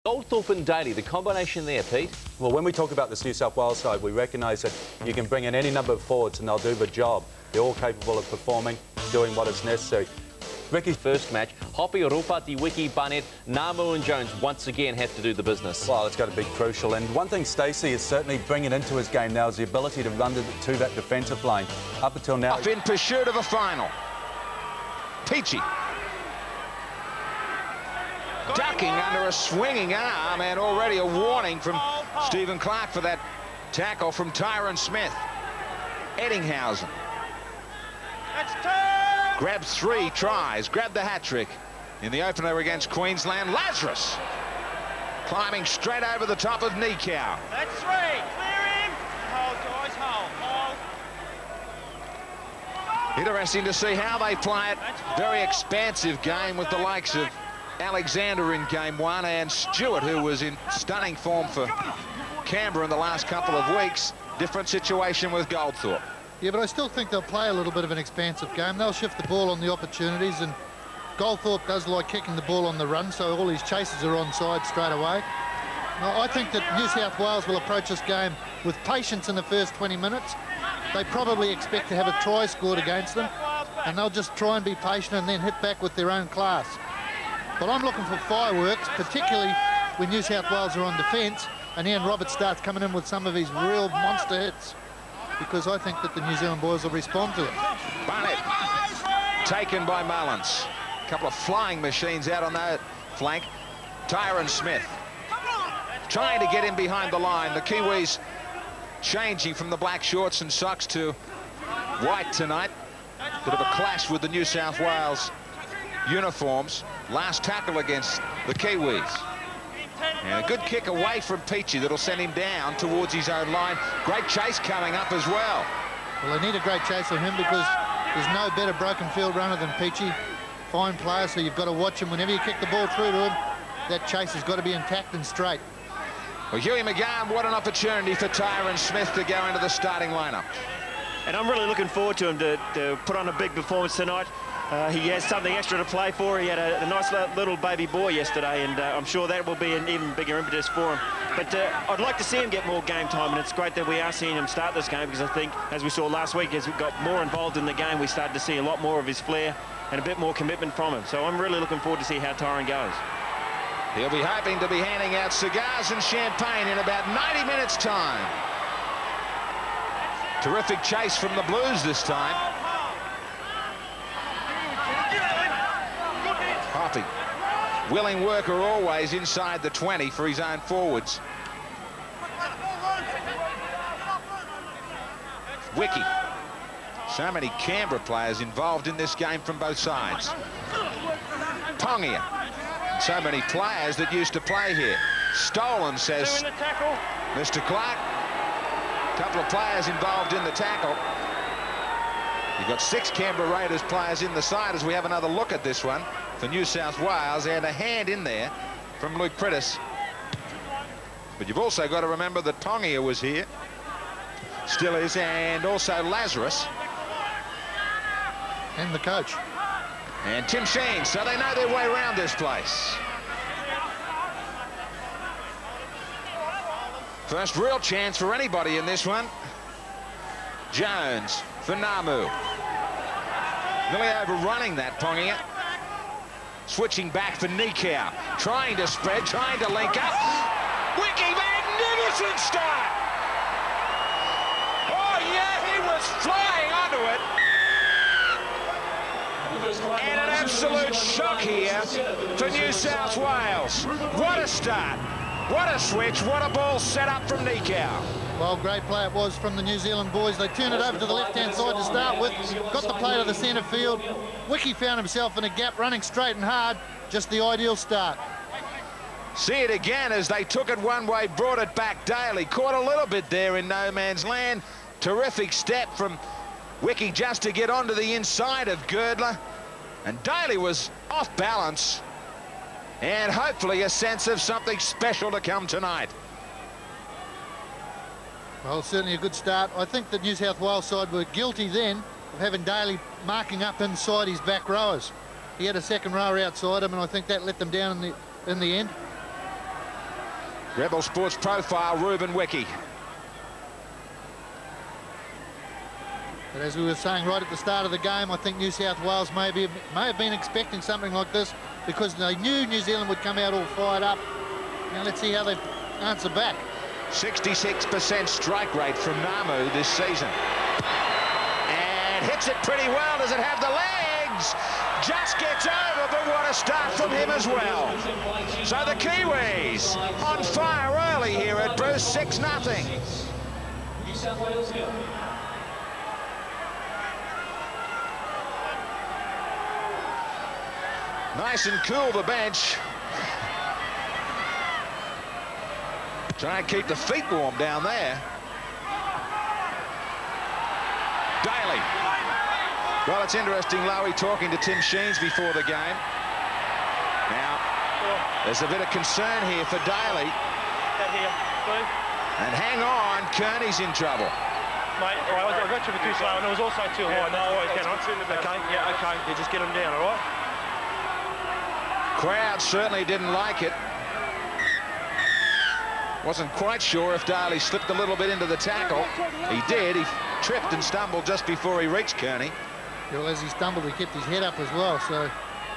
Goldthorpe and Daly, the combination there, Pete. Well, when we talk about this New South Wales side, we recognise that you can bring in any number of forwards and they'll do the job. They're all capable of performing, doing what is necessary. Ricky's first match, Hoppe, Rupati, Wiki, Barnett, Namu and Jones once again have to do the business. Well, it's got to be crucial. And one thing Stacey is certainly bringing into his game now is the ability to run to that defensive line. Up until now... Up in pursuit of a final. Peachy. Ducking under a swinging arm, and already a warning from Stephen Clark for that tackle from Tyron Smith. Eddinghausen. Grabbed 3 tries, grabbed the hat-trick in the opener against Queensland. Lazarus climbing straight over the top of Nikau. That's 3. Clear him. Hold, guys, hold. Interesting to see how they play it. Very expansive game with the likes of Alexander in game 1 and Stewart, who was in stunning form for Canberra in the last couple of weeks. Different situation with Goldthorpe. Yeah, but I still think they'll play a little bit of an expansive game. They'll shift the ball on the opportunities, and Goldthorpe does like kicking the ball on the run, so all his chases are onside straight away. Now, I think that New South Wales will approach this game with patience in the first 20 minutes. They probably expect to have a try scored against them, and they'll just try and be patient and then hit back with their own class. But I'm looking for fireworks, particularly when New South Wales are on defence and Ian Roberts starts coming in with some of his real monster hits, because I think that the New Zealand boys will respond to it. Barnett taken by Mullins. A couple of flying machines out on that flank. Tyron Smith trying to get in behind the line. The Kiwis changing from the black shorts and socks to white tonight. Bit of a clash with the New South Wales uniforms. Last tackle against the Kiwis. And a good kick away from Peachy that'll send him down towards his own line. Great chase coming up as well. Well, they need a great chase of him because there's no better broken field runner than Peachy. Fine player, so you've got to watch him. Whenever you kick the ball through to him, that chase has got to be intact and straight. Well, Huey McGann, what an opportunity for Tyron Smith to go into the starting lineup. And I'm really looking forward to him to put on a big performance tonight. He has something extra to play for. He had a nice little baby boy yesterday, and I'm sure that will be an even bigger impetus for him. But I'd like to see him get more game time, and it's great that we are seeing him start this game, because I think, as we saw last week, as we got more involved in the game, we started to see a lot more of his flair and a bit more commitment from him. So I'm really looking forward to see how Tyron goes. He'll be hoping to be handing out cigars and champagne in about 90 minutes' time. Terrific chase from the Blues this time. Hoppe, willing worker always inside the 20 for his own forwards. Wiki. So many Canberra players involved in this game from both sides. Pongia. So many players that used to play here. Stolen, says Mr. Clark. A couple of players involved in the tackle. You've got 6 Canberra Raiders players in the side as we have another look at this one for New South Wales, and a hand in there from Luke Prittis. But you've also got to remember that Pongia was here. Still is, and also Lazarus. And the coach. And Tim Sheen, so they know their way around this place. First real chance for anybody in this one. Jones for Namu. Nearly overrunning that, Pongia. Switching back for Nikau. Trying to spread, trying to link up. Wiki, magnificent start! Oh, yeah, he was flying onto it. And an absolute shock here for New South Wales. What a start. What a switch. What a ball set up from Nikau. Well, great play it was from the New Zealand boys. They turned it over to the left-hand side to start with. Got the play to the centre field. Wiki found himself in a gap, running straight and hard. Just the ideal start. See it again as they took it one way, brought it back. Daly caught a little bit there in no man's land. Terrific step from Wiki just to get onto the inside of Girdler. And Daly was off balance. And hopefully a sense of something special to come tonight. Well, certainly a good start. I think the New South Wales side were guilty then of having Daly marking up inside his back rowers. He had a second rower outside him, and I think that let them down in the end. Rebel Sports profile, Ruben Wiki. But as we were saying right at the start of the game, I think New South Wales may have been expecting something like this because they knew New Zealand would come out all fired up. Now let's see how they answer back. 66% strike rate from Namu this season. And hits it pretty well. Does it have the legs? Just gets over, but what a start from him as well. So the Kiwis on fire early here at Bruce, 6-0. New South Wales nil. Nice and cool, the bench. Try and keep the feet warm down there. Daly. Well, it's interesting, Lowy talking to Tim Sheens before the game. Now, there's a bit of concern here for Daly. And hang on, Kearney's in trouble. Mate, all right, I got you for too slow, and it was also too high. No, always get on. Okay, yeah, okay. You just get them down, all right? Crowd certainly didn't like it. Wasn't quite sure if Daly slipped a little bit into the tackle. He did. He tripped and stumbled just before he reached Kearney. Well, as he stumbled, he kept his head up as well, so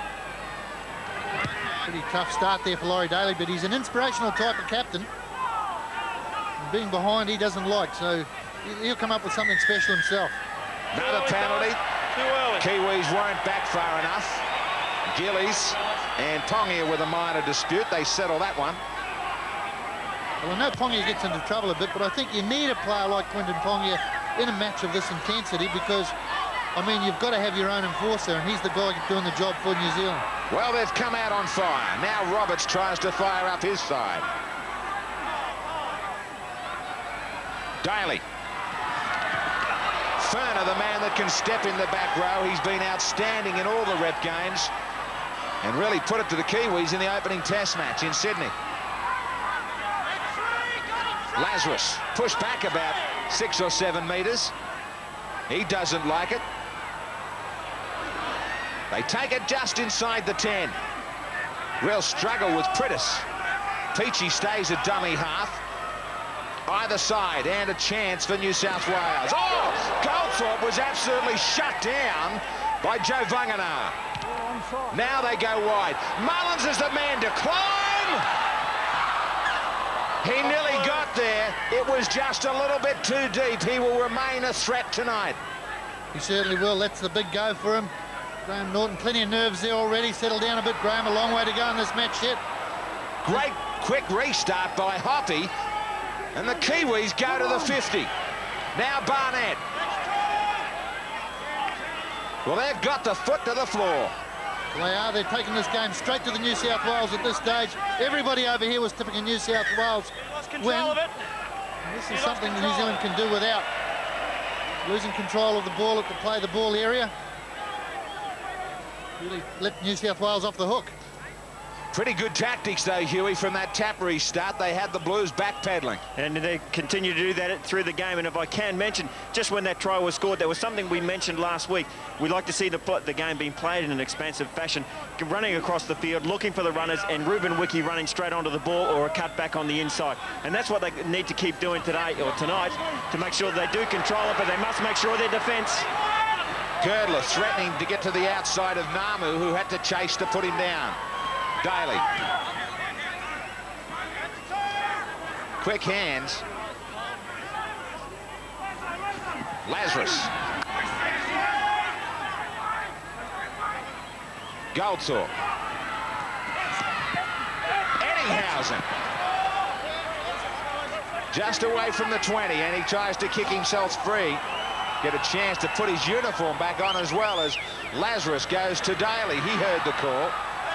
pretty tough start there for Laurie Daly, but he's an inspirational type of captain. And being behind, he doesn't like, so he'll come up with something special himself. Another penalty. Too early. Kiwis weren't back far enough. Gillies and Pongia with a minor dispute. They settle that one. Well, I know Pongia gets into trouble a bit, but I think you need a player like Quinton Pongia in a match of this intensity because, I mean, you've got to have your own enforcer, and he's the guy doing the job for New Zealand. Well, they've come out on fire. Now Roberts tries to fire up his side. Daly. Furner, the man that can step in the back row. He's been outstanding in all the rep games and really put it to the Kiwis in the opening test match in Sydney. Lazarus pushed back about 6 or 7 metres. He doesn't like it. They take it just inside the 10. Real struggle with Pritis. Peachy stays at dummy half. Either side, and a chance for New South Wales. Oh, Goldthorpe was absolutely shut down by Joe Vangana. Now they go wide. Mullins is the man to climb. He nearly got there. It was just a little bit too deep. He will remain a threat tonight. He certainly will. That's the big go for him. Graham Norton, plenty of nerves there already. Settle down a bit, Graham. A long way to go in this match yet. Great quick restart by Hoppy. And the Kiwis go to the 50. Now Barnett. Well, they've got the foot to the floor. They are. They're taking this game straight to the New South Wales at this stage. Everybody over here was tipping a New South Wales win. Of it. This is something that New Zealand can do without. Losing control of the ball at the play the ball area. Really let New South Wales off the hook. Pretty good tactics, though, Huey, from that tap restart. They had the Blues backpedaling. And they continue to do that through the game. And if I can mention, just when that try was scored, there was something we mentioned last week. We like to see the game being played in an expansive fashion, running across the field, looking for the runners, and Ruben Wiki running straight onto the ball or a cut back on the inside. And that's what they need to keep doing today or tonight to make sure they do control it, but they must make sure their defence. Girdler threatening to get to the outside of Namu, who had to chase to put him down. Daly. Quick hands. Lazarus. Goldthorpe. Eddinghausen. Just away from the 20, and he tries to kick himself free. Get a chance to put his uniform back on as well as Lazarus goes to Daly. He heard the call.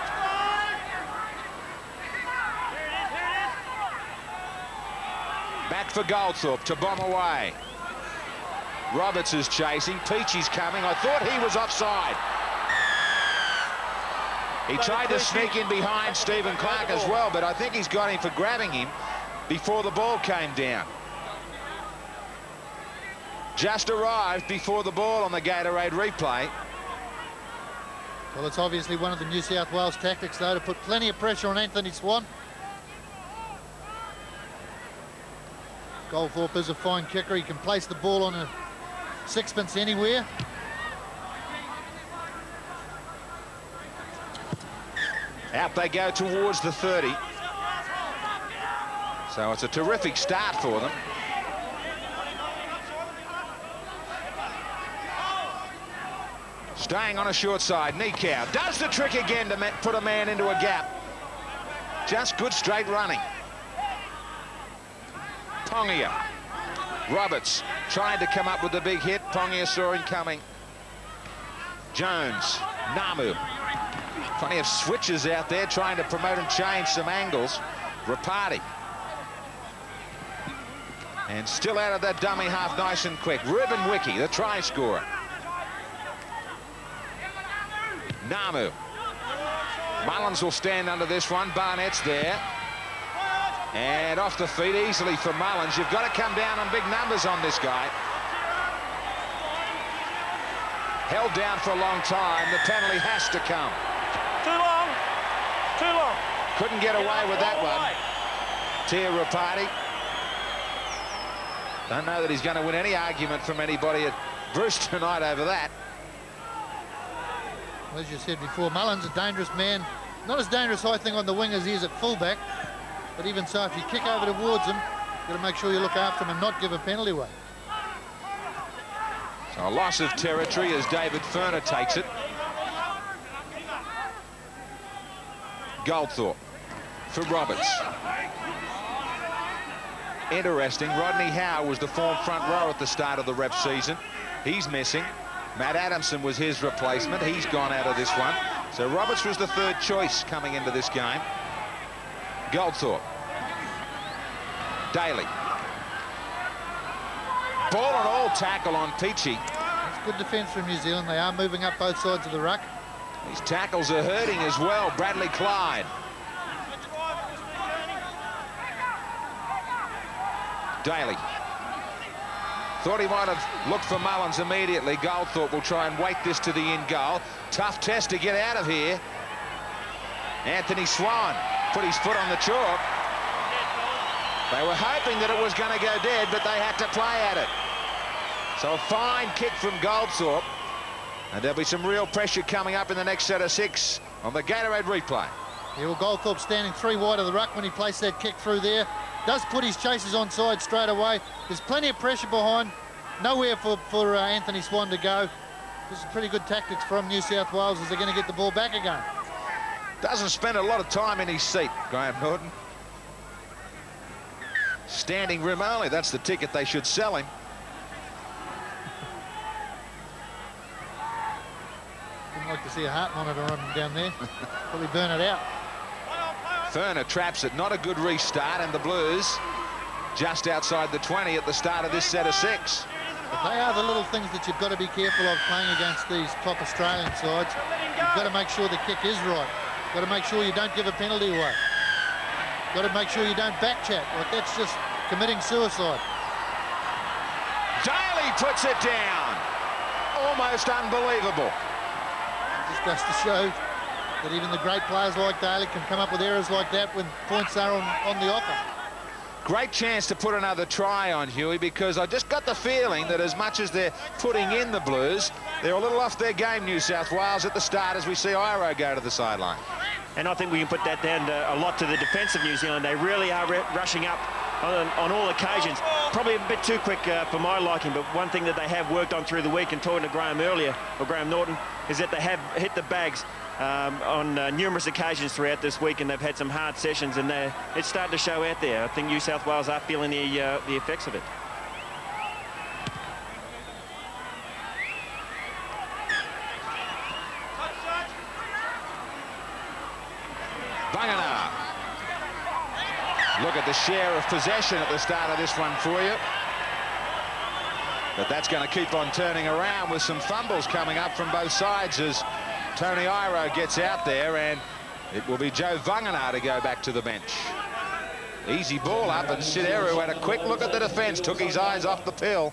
Back for Goldthorpe to bomb away. Roberts is chasing. Peachy's coming. I thought he was offside. He tried to sneak in behind Stephen Clark as well, but I think he's got him for grabbing him before the ball came down. Just arrived before the ball on the Gatorade replay. Well, it's obviously one of the New South Wales tactics, though, to put plenty of pressure on Anthony Swan. Goldthorpe is a fine kicker. He can place the ball on a sixpence anywhere. Out they go towards the 30. So it's a terrific start for them. Staying on a short side, Nikau does the trick again to put a man into a gap. Just good straight running. Pongia. Roberts tried to come up with the big hit. Pongia saw him coming. Jones. Namu. Plenty of switches out there trying to promote and change some angles. Rapati. And still out of that dummy half nice and quick. Ruben Wiki, the try scorer. Namu. Mullins will stand under this one. Barnett's there. And off the feet easily for Mullins. You've got to come down on big numbers on this guy. Held down for a long time. The penalty has to come. Too long. Too long. Couldn't get away with that one. Tia Rapati. Don't know that he's going to win any argument from anybody at Bruce tonight over that. As you said before, Mullins a dangerous man. Not as dangerous, I think, on the wing as he is at fullback. But even so, if you kick over towards him, you've got to make sure you look after him and not give a penalty away. So a loss of territory as David Furner takes it. Goldthorpe for Roberts. Interesting, Rodney Howe was the form front row at the start of the rep season. He's missing. Matt Adamson was his replacement. He's gone out of this one. So Roberts was the third choice coming into this game. Goldthorpe. Daly. Ball and all tackle on Peachy. It's good defence from New Zealand. They are moving up both sides of the ruck. These tackles are hurting as well. Bradley Clyde. Daly. Thought he might have looked for Mullins immediately. Goldthorpe will try and wait this to the in goal. Tough test to get out of here. Anthony Swan put his foot on the chalk. They were hoping that it was going to go dead, but they had to play at it. So a fine kick from Goldthorpe. And there'll be some real pressure coming up in the next set of 6 on the Gatorade replay. Yeah, well, Goldthorpe standing 3 wide of the ruck when he placed that kick through there. Does put his chasers onside straight away. There's plenty of pressure behind. Nowhere for Anthony Swan to go. This is pretty good tactics from New South Wales as they're going to get the ball back again. Doesn't spend a lot of time in his seat, Graham Norton. Standing room only. That's the ticket they should sell him. Wouldn't like to see a heart monitor on him down there. Probably burn it out. Furner traps it. Not a good restart, and the Blues just outside the 20 at the start of this set of 6. But they are the little things that you've got to be careful of playing against these top Australian sides. You've got to make sure the kick is right. Got to make sure you don't give a penalty away. Got to make sure you don't backchat. Like, that's just committing suicide. Daly puts it down. Almost unbelievable. Just goes to show that even the great players like Daly can come up with errors like that when points are on the offer. Great chance to put another try on, Huey, because I just got the feeling that as much as they're putting in the Blues, they're a little off their game, New South Wales, at the start as we see Iro go to the sideline. And I think we can put that down a lot to the defence of New Zealand. They really are rushing up on all occasions. Probably a bit too quick for my liking, but one thing that they have worked on through the week, and talking to Graham earlier, or Graham Norton, is that they have hit the bags on numerous occasions throughout this week, and they've had some hard sessions, and it's starting to show out there. I think New South Wales are feeling the effects of it. Vangana. Look at the share of possession at the start of this one for you. But that's going to keep on turning around with some fumbles coming up from both sides as Tony Iro gets out there, and it will be Joe Vangana to go back to the bench. Easy ball up, and Sideru had a quick look at the defence, took his eyes off the pill.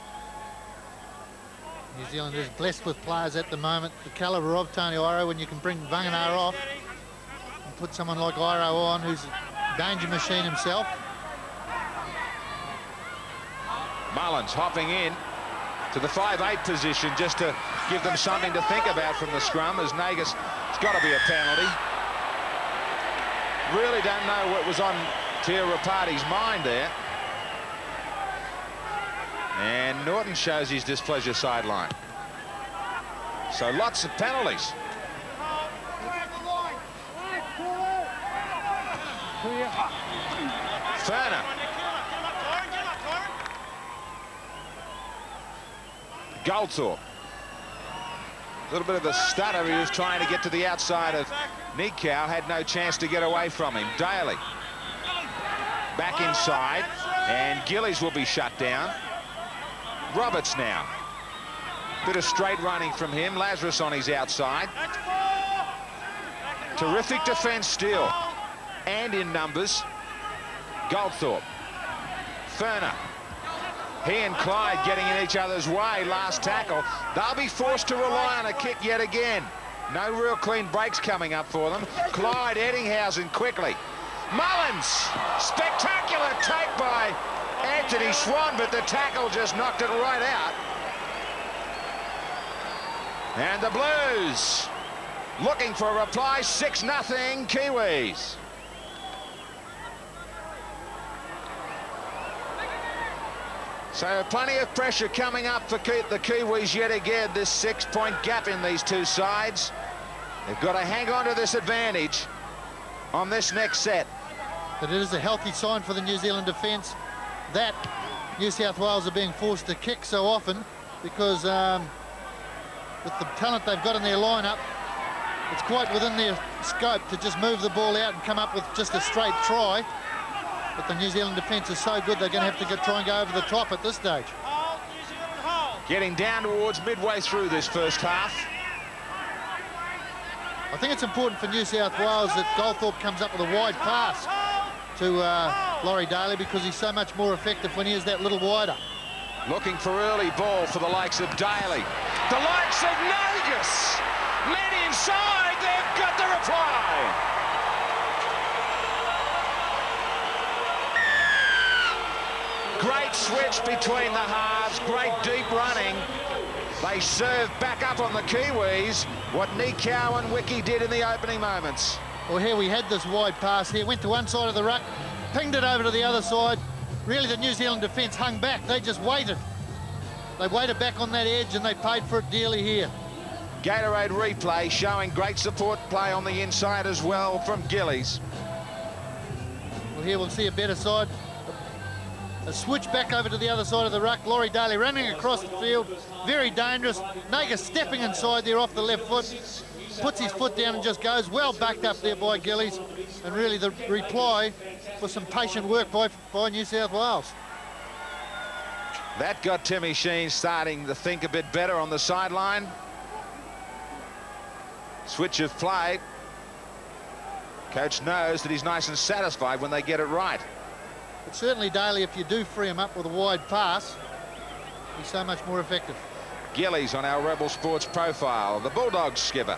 New Zealand is blessed with players at the moment, the calibre of Tony Iro, when you can bring Vangana off and put someone like Iro on, who's a danger machine himself. Mullins hopping in to the 5'8" position just to give them something to think about from the scrum, as Nagus, it's got to be a penalty. Really don't know what was on Tia Rapati's mind there. And Norton shows his displeasure sideline. So lots of penalties. Ferner. Goldthorpe. A little bit of a stutter. He was trying to get to the outside of Nikau. Had no chance to get away from him. Daly. Back inside. And Gillies will be shut down. Roberts now. Bit of straight running from him. Lazarus on his outside. Terrific defence still. And in numbers. Goldthorpe. Ferner. He and Clyde getting in each other's way. Last tackle. They'll be forced to rely on a kick yet again. No real clean breaks coming up for them. Clyde Eddinghausen quickly. Mullins. Spectacular take by Anthony Swan, but the tackle just knocked it right out. And the Blues looking for a reply. 6-0 Kiwis. So plenty of pressure coming up for the Kiwis yet again. This 6-point gap in these two sides. They've got to hang on to this advantage on this next set. But it is a healthy sign for the New Zealand defence that New South Wales are being forced to kick so often, because with the talent they've got in their lineup, it's quite within their scope to just move the ball out and come up with just a straight try. But the New Zealand defence is so good, they're going to have to try and go over the top at this stage. Getting down towards midway through this first half. I think it's important for New South Wales that Goldthorpe comes up with a wide pass to Laurie Daly, because he's so much more effective when he is that little wider. Looking for early ball for the likes of Daly. The likes of Nagus. Men inside, they've got the reply. Great switch between the halves, great deep running. They serve back up on the Kiwis what Nikau and Wiki did in the opening moments. Well, here we had this wide pass here, went to one side of the ruck, pinged it over to the other side. Really, the New Zealand defence hung back. They just waited. They waited back on that edge, and they paid for it dearly here. Gatorade replay showing great support play on the inside as well from Gillies. Well, here we'll see a better side. A switch back over to the other side of the ruck. Laurie Daly running across the field. Very dangerous. Nagus stepping inside there off the left foot. Puts his foot down and just goes. Well backed up there by Gillies. And really the reply was some patient work by New South Wales. That got Timmy Sheen starting to think a bit better on the sideline. Switch of play. Coach knows that he's nice and satisfied when they get it right. But certainly, Daly, if you do free him up with a wide pass, he's so much more effective. Gillies on our Rebel Sports profile, the Bulldogs skipper.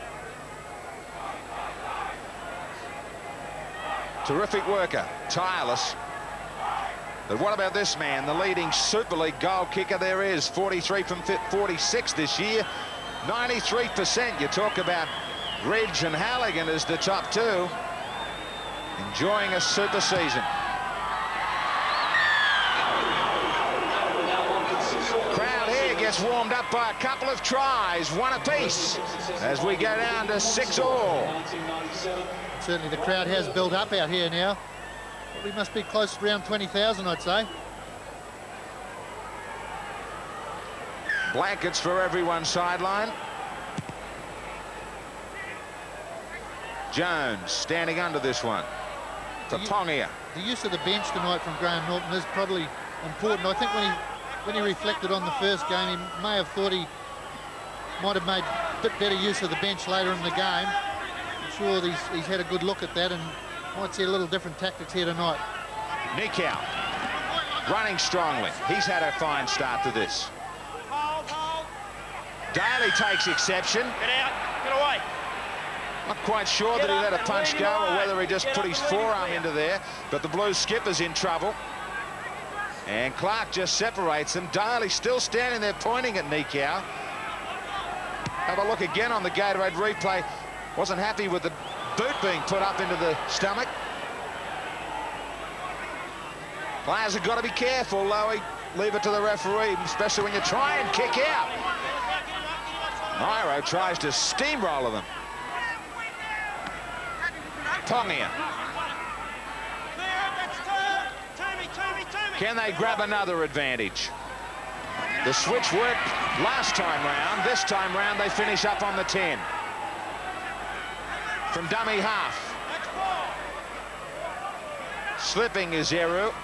Terrific worker, tireless. But what about this man, the leading Super League goal kicker there is, 43 from 46 this year, 93%. You talk about Ridge and Halligan as the top two, enjoying a super season. Gets warmed up by a couple of tries, one apiece, as we go down to 6-all. Certainly the crowd has built up out here now. We must be close to around 20,000, I'd say. Blankets for everyone sideline. Jones standing under this one. Tapongia. The use of the bench tonight from Graham Norton is probably important. I think when he reflected on the first game, he may have thought he might have made a bit better use of the bench later in the game. I'm sure he's had a good look at that and might see a little different tactics here tonight. Nikau running strongly. He's had a fine start to this. Daly takes exception. Get out, get away. Not quite sure that he let a punch go or whether he just put his forearm into there, but the Blues skipper's in trouble. And Clark just separates them. Daly still standing there pointing at Nikau. Have a look again on the Gatorade replay. Wasn't happy with the boot being put up into the stomach. Players have got to be careful, Lowy. Leave it to the referee, especially when you try and kick out. Nairo tries to steamroller them. Tongia. Can they grab another advantage? The switch worked last time round. This time round, they finish up on the 10. From dummy half. Slipping is Eru.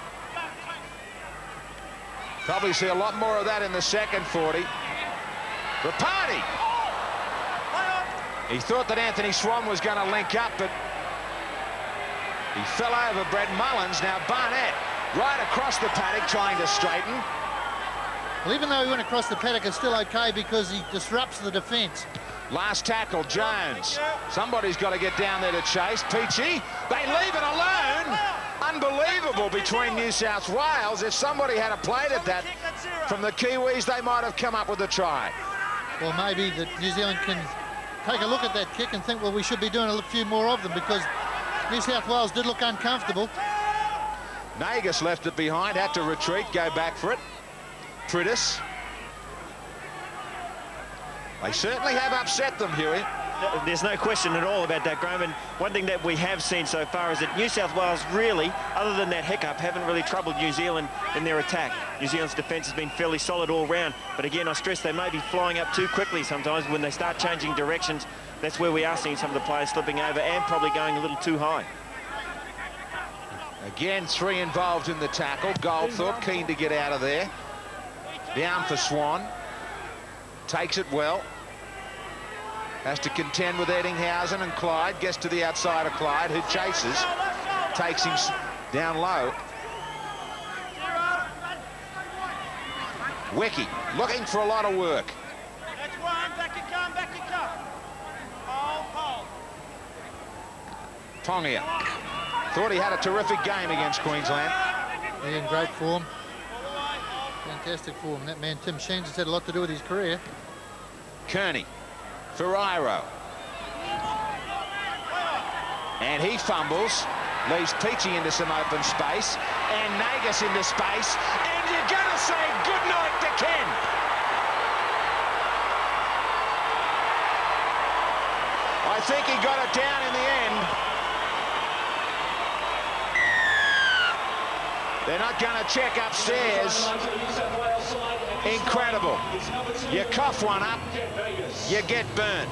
Probably see a lot more of that in the second 40. Rapati. He thought that Anthony Swan was going to link up, but he fell over Brett Mullins. Now Barnett right across the paddock trying to straighten. Well, even though he went across the paddock, it's still okay because he disrupts the defence. Last tackle, Jones. Somebody's got to get down there to chase. Peachy, they leave it alone. Unbelievable between New South Wales. If somebody had played at that from the Kiwis, they might have come up with a try. Well, maybe that New Zealand can take a look at that kick and think, well, we should be doing a few more of them, because New South Wales did look uncomfortable. Nagus left it behind, had to retreat, go back for it. Pritis. They certainly have upset them, Huey. There's no question at all about that, Graham. And one thing that we have seen so far is that New South Wales really, other than that hiccup, haven't really troubled New Zealand in their attack. New Zealand's defence has been fairly solid all round. But again, I stress they may be flying up too quickly sometimes. When they start changing directions, that's where we are seeing some of the players slipping over and probably going a little too high. Again, 3 involved in the tackle. Goldthorpe keen to get out of there. Down for Swan. Takes it well. Has to contend with Eddinghausen, and Clyde gets to the outside of Clyde, who chases. Takes him down low. Wiki looking for a lot of work. That's one. Back you come, back you come. Hold. Tongia. Thought he had a terrific game against Queensland. He's in great form. Fantastic form. That man, Tim Sheens, has had a lot to do with his career. Kearney. Ferreiro. And he fumbles. Leaves Peachy into some open space. And Nagus into space. And you're going to say good night to Ken. I think he got it down in the end. They're not going to check upstairs. Incredible. You cough one up, you get burnt.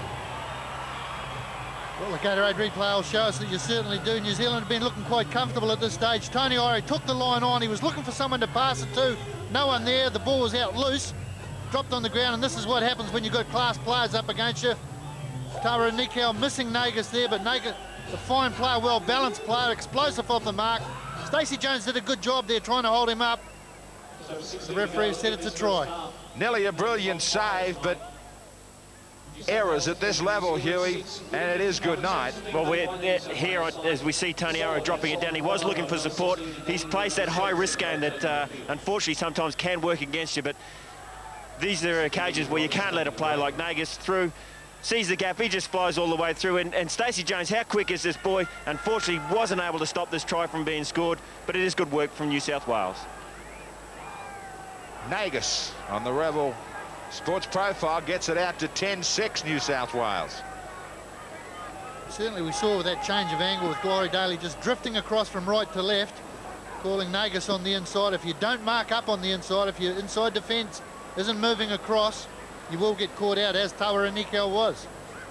Well, the Gatorade replay will show us that you certainly do. New Zealand have been looking quite comfortable at this stage. Tony Ire took the line on. He was looking for someone to pass it to. No one there. The ball was out loose. Dropped on the ground, and this is what happens when you've got class players up against you. Tara Nikau missing Nagus there, but Nagus, a fine player, well-balanced player, explosive off the mark. Stacey Jones did a good job there trying to hold him up. The referee said it's a try. Nearly a brilliant save, but errors at this level, Huey, and it is good night. Well, we're here as we see Tony Arrow dropping it down. He was looking for support. He's placed that high-risk game that, unfortunately, sometimes can work against you, but these are occasions where you can't let a player like Nagus through. Sees the gap, he just flies all the way through. And Stacey Jones, how quick is this boy? Unfortunately, wasn't able to stop this try from being scored, but it is good work from New South Wales. Nagus on the Rebel Sports Profile gets it out to 10-6 New South Wales. Certainly we saw that change of angle with Glory Daly just drifting across from right to left, calling Nagus on the inside. If you don't mark up on the inside, if your inside defence isn't moving across, you will get caught out, as Tawera Nikau was.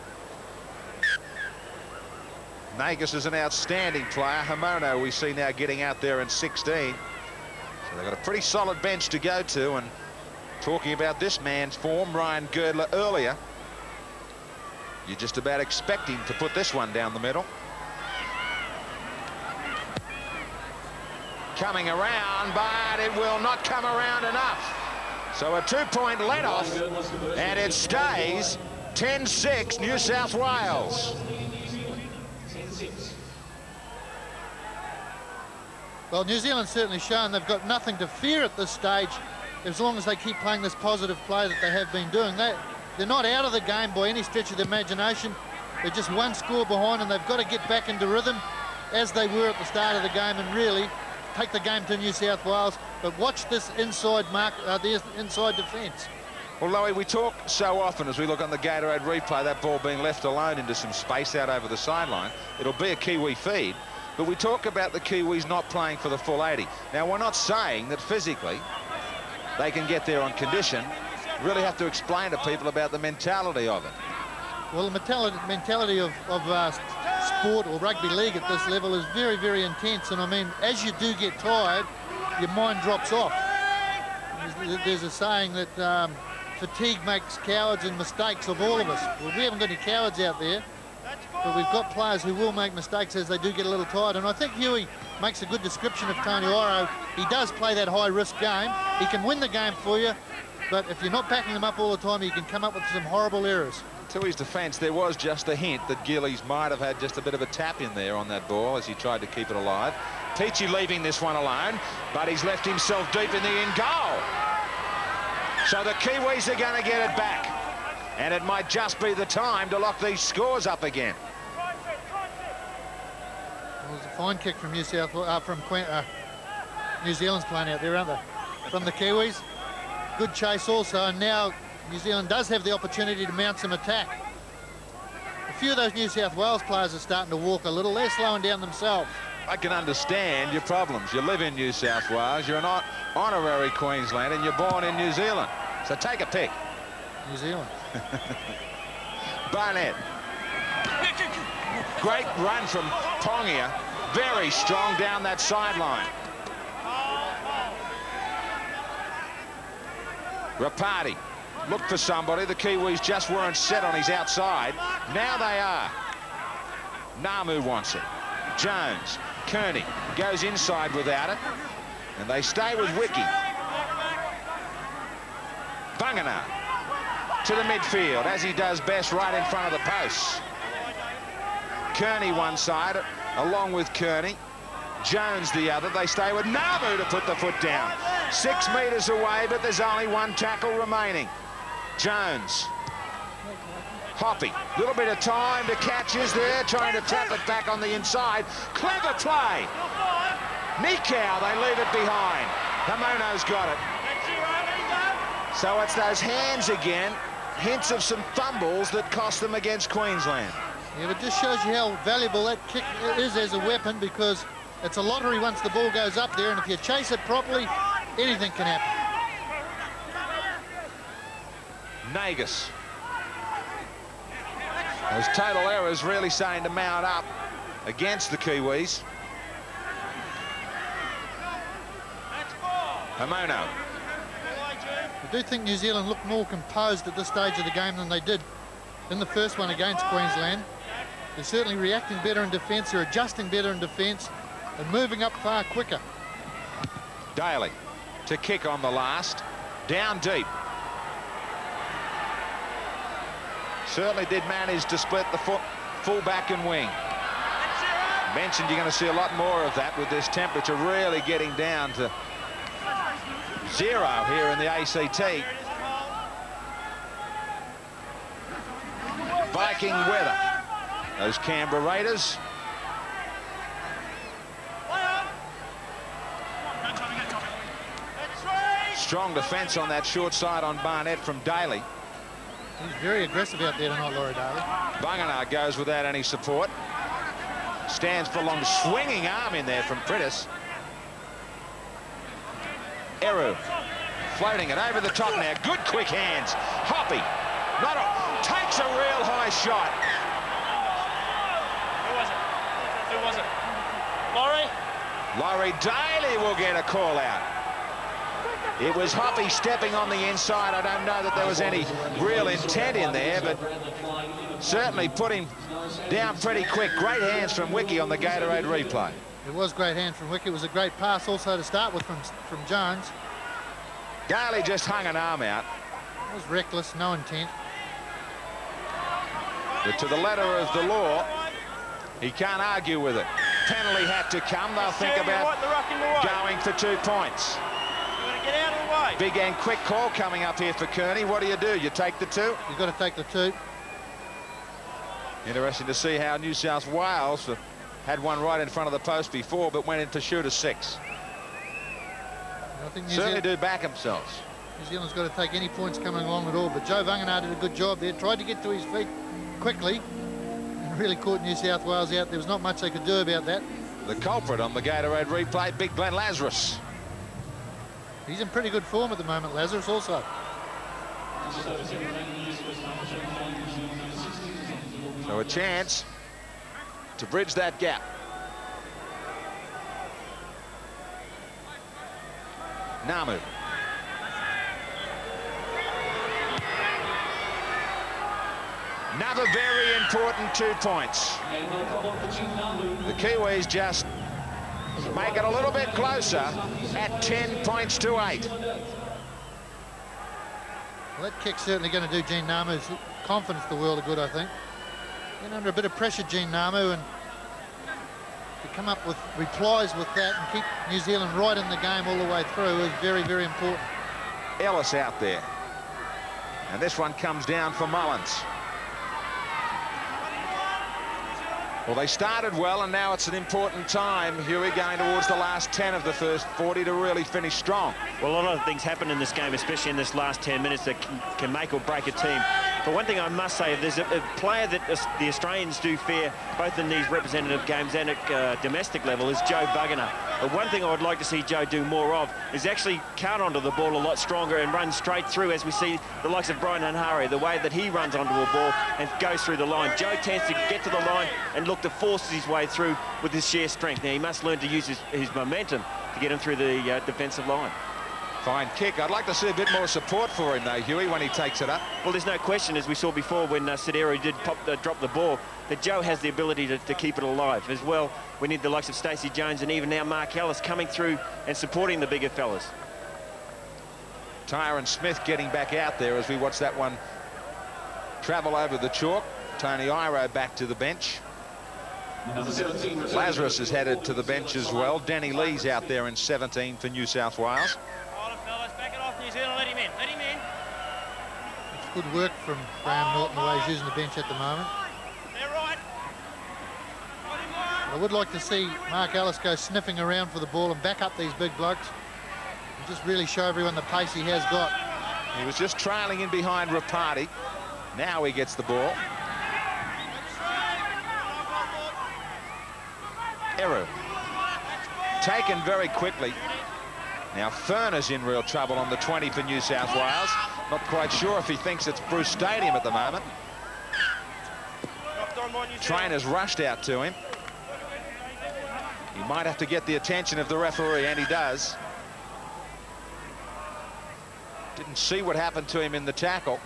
Nagus is an outstanding player. Hamono we see now getting out there in 16. So they've got a pretty solid bench to go to. And talking about this man's form, Ryan Girdler earlier, you just about expect him to put this one down the middle. Coming around, but it will not come around enough. So a 2-point let-off, and it stays 10-6 New South Wales. Well, New Zealand's certainly shown they've got nothing to fear at this stage as long as they keep playing this positive play that they have been doing. They're not out of the game by any stretch of the imagination. They're just one score behind, and they've got to get back into rhythm as they were at the start of the game and really take the game to New South Wales. But watch this inside the inside defence. Well, Lowy, we talk so often as we look on the Gatorade replay, that ball being left alone into some space out over the sideline. It'll be a Kiwi feed, but we talk about the Kiwis not playing for the full 80. Now, we're not saying that physically they can get there on condition. Really have to explain to people about the mentality of it. Well, the mentality of sport or rugby league at this level is very, very intense. And I mean, as you do get tired, your mind drops off. There's a saying that fatigue makes cowards and mistakes of all of us. Well, we haven't got any cowards out there, but we've got players who will make mistakes as they do get a little tired. And I think Huey makes a good description of Tony Iro. He does play that high-risk game. He can win the game for you, but if you're not backing him up all the time, he can come up with some horrible errors. To his defence, there was just a hint that Gillies might have had just a bit of a tap in there on that ball as he tried to keep it alive. Peachy leaving this one alone, but he's left himself deep in the end goal. So the Kiwis are going to get it back, and it might just be the time to lock these scores up again. Well, it was a fine kick from New Zealand's playing out there, aren't they? From the Kiwis. Good chase also, and now New Zealand does have the opportunity to mount some attack. A few of those New South Wales players are starting to walk a little. They're slowing down themselves. I can understand your problems. You live in New South Wales, you're an honorary Queenslander, and you're born in New Zealand. So take a pick. New Zealand. Barnett. Great run from Pongia. Very strong down that sideline. Rapati looked for somebody. The Kiwis just weren't set on his outside. Now they are. Namu wants it. Jones. Kearney goes inside without it. And they stay with Wiki. Bungana to the midfield, as he does best, right in front of the posts. Kearney one side, along with Kearney. Jones the other. They stay with Namu to put the foot down. 6 metres away, but there's only one tackle remaining. Jones. Hoppy. Little bit of time to catches there, trying to tap it back on the inside. Clever play. Nikau, they leave it behind. Hamono's got it. So it's those hands again. Hints of some fumbles that cost them against Queensland. Yeah, but it just shows you how valuable that kick is as a weapon, because it's a lottery once the ball goes up there, and if you chase it properly, anything can happen. Nagus. Those total errors really starting to mount up against the Kiwis. Hamono. I do think New Zealand look more composed at this stage of the game than they did in the first one against Queensland. They're certainly reacting better in defence, they're adjusting better in defence, and moving up far quicker. Daly to kick on the last. Down deep. Certainly did manage to split the full back and wing. Mentioned you're going to see a lot more of that with this temperature really getting down to 0 here in the ACT. Viking weather. Those Canberra Raiders. Strong defence on that short side on Barnett from Daly. He's very aggressive out there tonight, Laurie Daly. Bunganar goes without any support. Stands for long, swinging arm in there from Prittis. Eru floating it over the top now. Good quick hands. Hoppy takes a real high shot. Who was it? Laurie? Laurie Daly will get a call out. It was Hoppy stepping on the inside. I don't know that there was any real intent in there, but certainly put him down pretty quick. Great hands from Wiki on the Gatorade replay. It was great hand from Wiki. It was a great pass also to start with from Jones. Daly just hung an arm out. It was reckless, no intent. But to the letter of the law, he can't argue with it. Penalty had to come. They'll think about for 2 points. You want to get out of the way. Big and quick call coming up here for Kearney. What do? You take the 2? You've got to take the 2. Interesting to see how New South Wales had one right in front of the post before, but went in to shoot a 6. I think Certainly do back themselves. New Zealand's got to take any points coming along at all, but Joe Vagana did a good job there. Tried to get to his feet quickly and really caught New South Wales out. There was not much they could do about that. The culprit on the Gatorade replay, Big Glenn Lazarus. He's in pretty good form at the moment, Lazarus also. So a chance to bridge that gap. Namu. Another very important 2 points. The Kiwis just make it a little bit closer at 10 points to 8. Well, that kick's certainly going to do Gene Namu's confidence the world of good, I think. Getting under a bit of pressure, Gene Namu, and to come up with replies with that and keep New Zealand right in the game all the way through is very, very important. Ellis out there. And this one comes down for Mullins. Well, they started well, and now it's an important time. Huey going towards the last 10 of the first 40 to really finish strong. Well, a lot of things happen in this game, especially in this last 10 minutes, that can make or break a team. But one thing I must say, there's a player that the Australians do fear, both in these representative games and at domestic level, is Joe Vagana. But one thing I would like to see Joe do more of is actually count onto the ball a lot stronger and run straight through, as we see the likes of Brian Hanhari, the way that he runs onto a ball and goes through the line. Joe tends to get to the line and look to force his way through with his sheer strength. Now, he must learn to use his momentum to get him through the defensive line. Fine kick. I'd like to see a bit more support for him, though, Huey, when he takes it up. Well, there's no question, as we saw before when Sidero did drop the ball, that Joe has the ability to keep it alive. As well, we need the likes of Stacey Jones and even now Mark Ellis coming through and supporting the bigger fellas. Tyron Smith getting back out there as we watch that one travel over the chalk. Tony Iro back to the bench. Lazarus is headed to the bench as well. Danny Lee's out there in 17 for New South Wales. Back it off, New Zealand. Let him in. Let him in. It's good work from Graham Norton, the way he's using the bench at the moment. They're right. I would like to see Mark Ellis go sniffing around for the ball and back up these big blokes and just really show everyone the pace he has got. He was just trailing in behind Rapati. Now he gets the ball. Eru. Taken very quickly. Now Furner's in real trouble on the 20 for New South Wales. Not quite sure if he thinks it's Bruce Stadium at the moment. Trainer's rushed out to him. He might have to get the attention of the referee, and he does. Didn't see what happened to him in the tackle.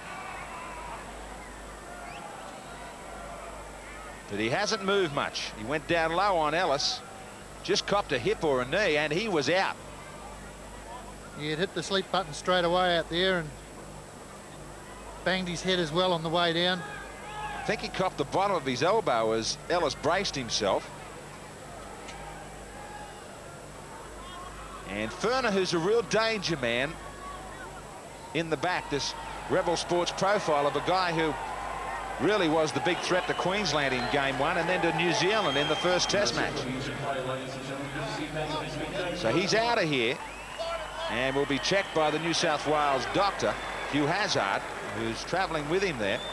But he hasn't moved much. He went down low on Ellis. Just copped a hip or a knee, and he was out. He had hit the sleep button straight away out there and banged his head as well on the way down. I think he copped the bottom of his elbow as Ellis braced himself. And Furner, who's a real danger man in the back, this Rebel Sports profile of a guy who really was the big threat to Queensland in game 1 and then to New Zealand in the first test match. So he's out of here and will be checked by the New South Wales doctor, Hugh Hazard, who's travelling with him there.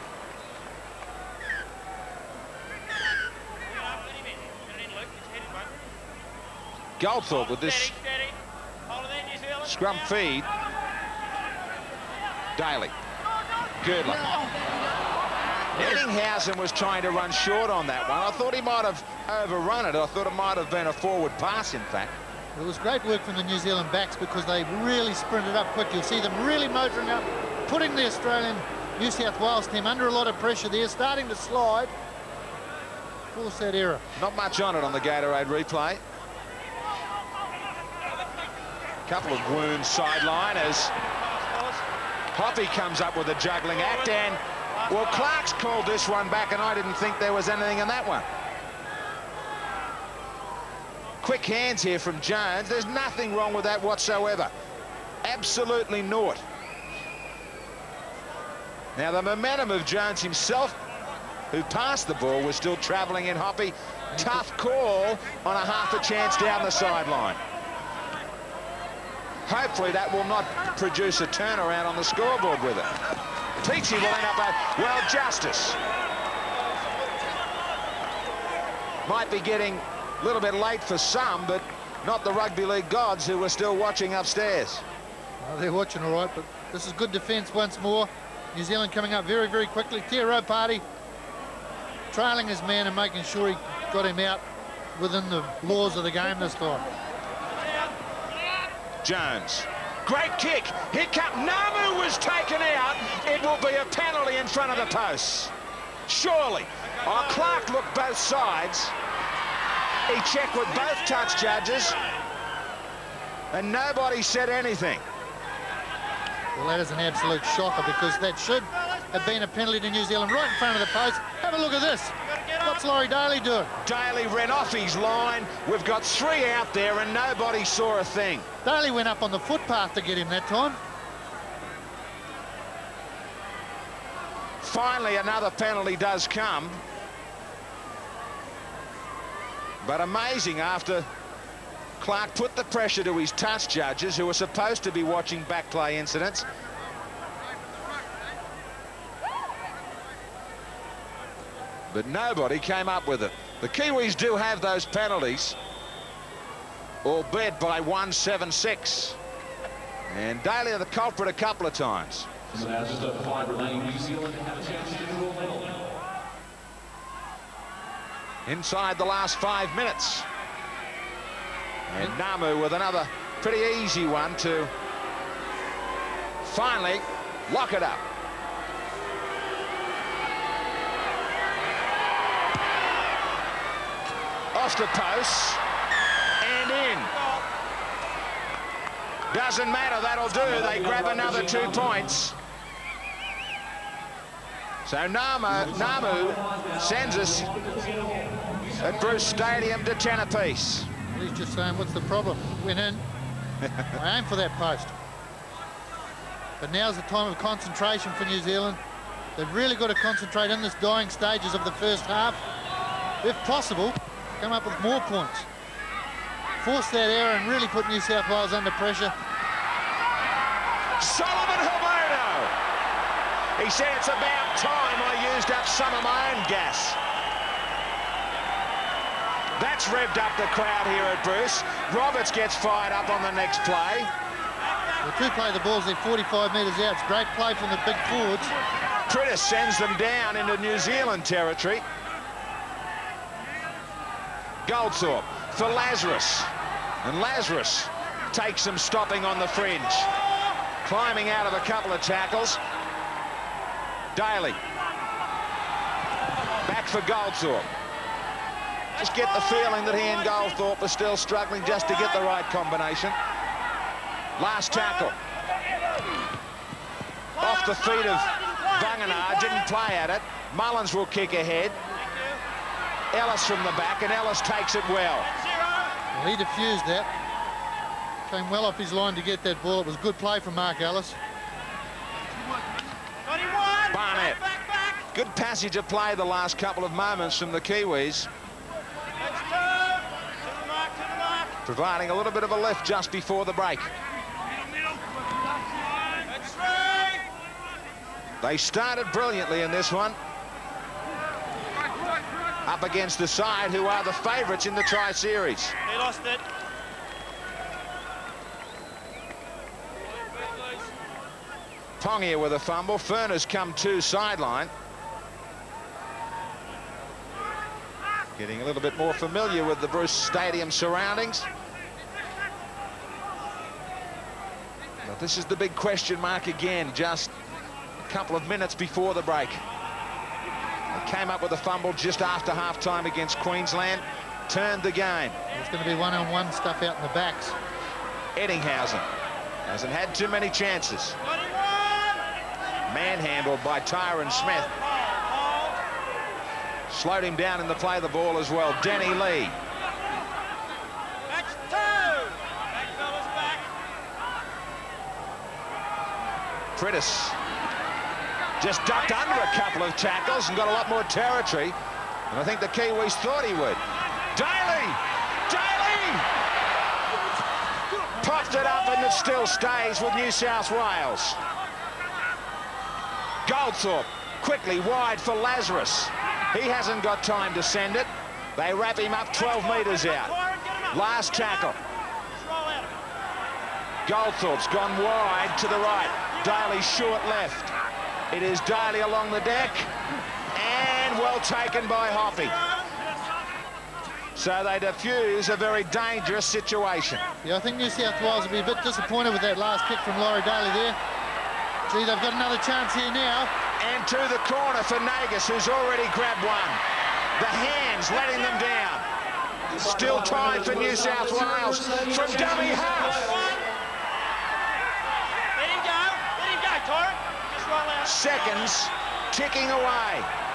Goldthorpe with this scrum feed. Daly. Girdler. Eddinghausen was trying to run short on that one. I thought he might have overrun it. I thought it might have been a forward pass, in fact. It was great work from the New Zealand backs because they really sprinted up quick. You'll see them really motoring up, putting the Australian New South Wales team under a lot of pressure there, starting to slide. Force that error. Not much on it on the Gatorade replay. Couple of wounds sideline as Hoppy comes up with a juggling act, and well, Clark's called this one back, and I didn't think there was anything in that one. quick hands here from Jones. There's nothing wrong with that whatsoever. Absolutely naught. Now, the momentum of Jones himself, who passed the ball, was still travelling in Hoppy. Tough call on a half a chance down the sideline. Hopefully that will not produce a turnaround on the scoreboard with it. Teachy will end up well, justice. Might be getting a little bit late for some, but not the rugby league gods who are still watching upstairs. Well, they're watching all right, but this is good defence once more. New Zealand coming up very, very quickly. Te Party trailing his man and making sure he got him out within the laws of the game this time. Jones, great kick. Here comes Namu, was taken out. It will be a penalty in front of the posts. Surely. Oh, Clark looked both sides. He checked with both touch judges, and nobody said anything. Well, that is an absolute shocker, because that should have been a penalty to New Zealand right in front of the post. Have a look at this. What's Laurie Daly doing? Daly ran off his line. We've got 3 out there and nobody saw a thing. Daly went up on the footpath to get him that time. Finally, another penalty does come. But amazing, after Clark put the pressure to his touch judges, who are supposed to be watching back play incidents. But nobody came up with it. The Kiwis do have those penalties, albeit by 176. And Daly are the culprit a couple of times. So now just up 5 remaining. New Zealand have a chance to draw medal. Inside the last 5 minutes. And Namu with another pretty easy one to finally lock it up. Off the posts and in. Doesn't matter, that'll do. They grab another 2 points. So Namu sends us at Bruce Stadium to 10 apiece. He's just saying, what's the problem? Went in. I aim for that post. But now's the time of concentration for New Zealand. They've really got to concentrate in this dying stages of the first half. If possible, come up with more points. Force that error and really put New South Wales under pressure. Solomon Himono! He said it's about time I used up some of my own gas. That's revved up the crowd here at Bruce. Roberts gets fired up on the next play. The two play the balls, they're 45 metres out. It's great play from the big forwards. Pritis sends them down into New Zealand territory. Goldthorpe for Lazarus. And Lazarus takes some stopping on the fringe. Climbing out of a couple of tackles. Daly. Back for Goldthorpe. Just get the feeling that he and Goldthorpe are still struggling just to get the right combination. Last tackle. Off the feet of Vanganar, didn't play at it. Mullins will kick ahead. Ellis from the back, and Ellis takes it well. Well, he diffused that. Came well off his line to get that ball. It was good play from Mark Ellis. Barnett. Good passage of play the last couple of moments from the Kiwis. Providing a little bit of a lift just before the break. They started brilliantly in this one. Up against the side who are the favourites in the Tri-Series. He lost it. Pongia with a fumble. Furner's come to sideline. Getting a little bit more familiar with the Bruce Stadium surroundings. But this is the big question mark again, just a couple of minutes before the break. They came up with a fumble just after half-time against Queensland, turned the game. There's going to be one-on-one stuff out in the backs. Eddinghausen hasn't had too many chances. Manhandled by Tyron Smith. Slowed him down in the play of the ball as well. Danny Lee. Pritis just ducked under a couple of tackles and got a lot more territory. And I think the Kiwis thought he would. Daly! Popped it up and it still stays with New South Wales. Goldthorpe quickly wide for Lazarus. He hasn't got time to send it. They wrap him up 12 metres out. Last tackle. Goldthorpe's gone wide to the right. Daly short left. It is Daly along the deck. And well taken by Hoppy. So they diffuse a very dangerous situation. Yeah, I think New South Wales will be a bit disappointed with that last kick from Laurie Daly there. Gee, they've got another chance here now. And to the corner for Nagus, who's already grabbed one. The hands letting them down. Still time for New South Wales from dummy half. Let him go, Torrent. Just roll out. Seconds ticking away.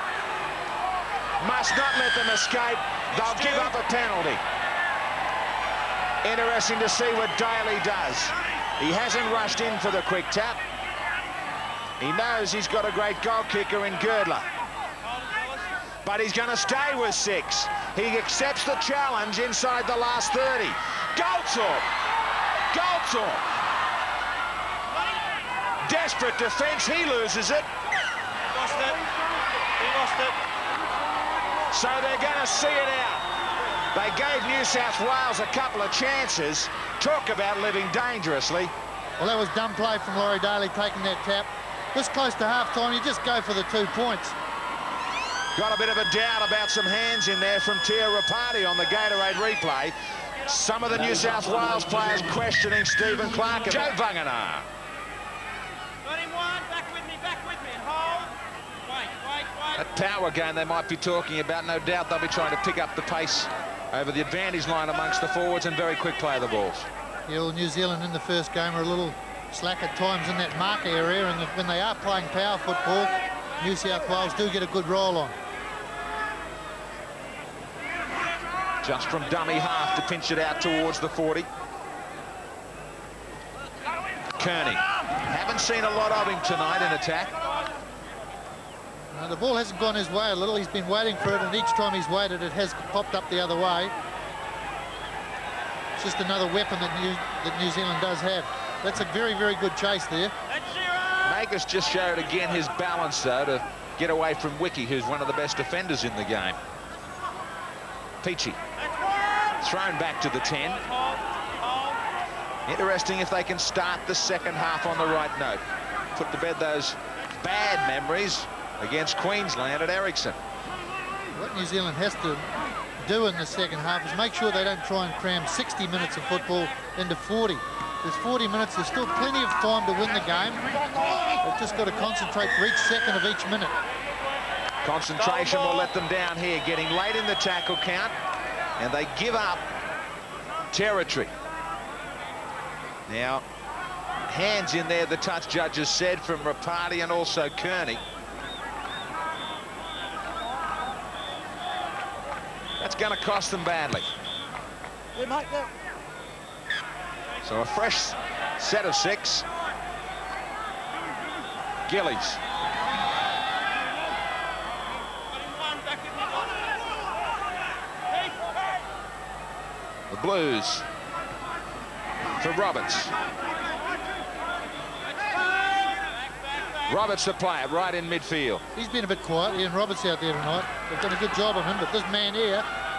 Must not let them escape. They'll give up a penalty. Interesting to see what Daly does. He hasn't rushed in for the quick tap. He knows he's got a great goal kicker in Girdler. But he's going to stay with 6. He accepts the challenge inside the last 30. Goldthorpe! Desperate defence, he loses it. He lost it. So they're going to see it out. They gave New South Wales a couple of chances. Talk about living dangerously. Well, that was dumb play from Laurie Daly taking that tap. This close to half-time, you just go for the 2 points. Got a bit of a doubt about some hands in there from Tia Rapati on the Gatorade replay. Some of the New South Wales players questioning Stephen Clark. Joe Vangana. Got him one. Back with me, and hold. Wait. That power game they might be talking about. No doubt they'll be trying to pick up the pace over the advantage line amongst the forwards and very quick play of the balls. Yeah, well, New Zealand in the first game are a little slack at times in that mark area, and when they are playing power football, New South Wales do get a good roll on. Just from dummy half to pinch it out towards the 40. Kearney. Haven't seen a lot of him tonight in attack. The ball hasn't gone his way a little. He's been waiting for it, and each time he's waited, it has popped up the other way. It's just another weapon that New Zealand does have. That's a very, very good chase there. Nagus just showed again his balance, though, to get away from Wiki, who's one of the best defenders in the game. Peachy. Thrown back to the 10. Interesting if they can start the second half on the right note. Put to bed those bad memories against Queensland at Ericsson. What New Zealand has to do in the second half is make sure they don't try and cram 60 minutes of football into 40. There's 40 minutes. There's still plenty of time to win the game. They've just got to concentrate for each second of each minute. Concentration will let them down here, getting late in the tackle count, and they give up territory. Now, hands in there, the touch judges said, from Rapati and also Kearney. That's going to cost them badly. So a fresh set of 6. Gillies. The Blues for Roberts. Roberts the player right in midfield. He's been a bit quiet, Ian Roberts out there tonight. They've done a good job of him, but this man here,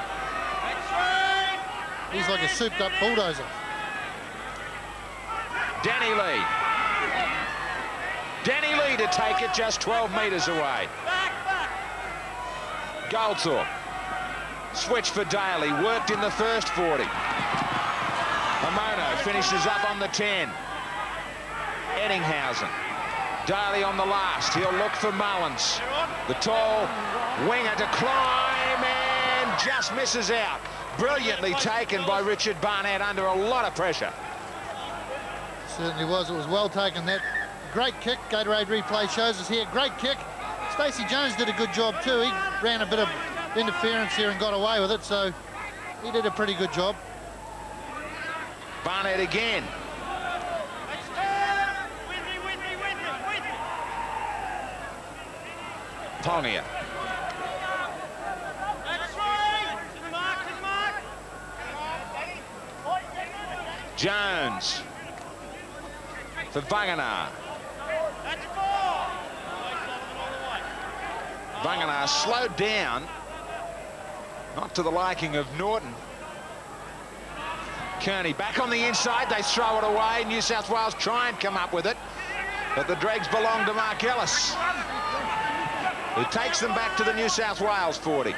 he's like a souped up bulldozer. Danny Lee. Danny Lee to take it just 12 metres away. Goldthorpe. Switch for Daly. Worked in the first 40. Amono finishes up on the 10. Eddinghausen. Daly on the last. He'll look for Mullins. The tall winger to climb and just misses out. Brilliantly taken by Richard Barnett under a lot of pressure. Certainly was. It was well taken. That great kick. Gatorade replay shows us here. Great kick. Stacey Jones did a good job too. He ran a bit of interference here and got away with it, so he did a pretty good job. Barnett again. Pongia. Jones for Vagana. Vagana slowed down, not to the liking of Norton. Kearney back on the inside, they throw it away. New South Wales try and come up with it, but the dregs belong to Mark Ellis, who takes them back to the New South Wales 40.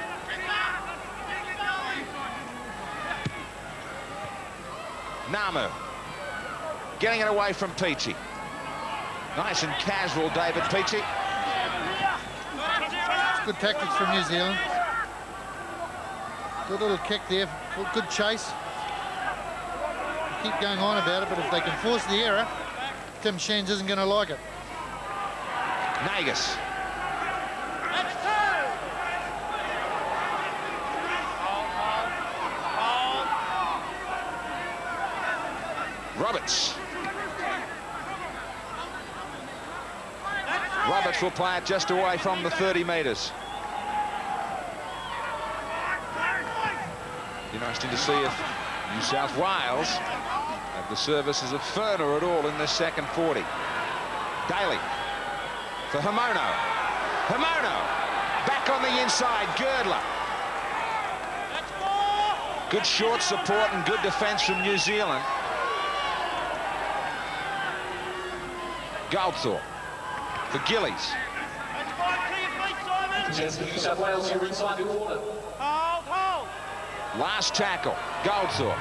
Namu getting it away from Peachy. Nice and casual, David Peachy. Good tactics from New Zealand. Good little kick there, good chase. Keep going on about it, but if they can force the error, Tim Sheens isn't going to like it. Nagus. Roberts. Roberts will play it just away from the 30 metres. Interesting to see if New South Wales have the services of Ferner at all in this second 40. Daly for Hamono. Hamono back on the inside. Girdler. Good short support and good defence from New Zealand. Goldthorpe for Gillies. New South Wales, you're inside the order. Last tackle, Goldthorpe.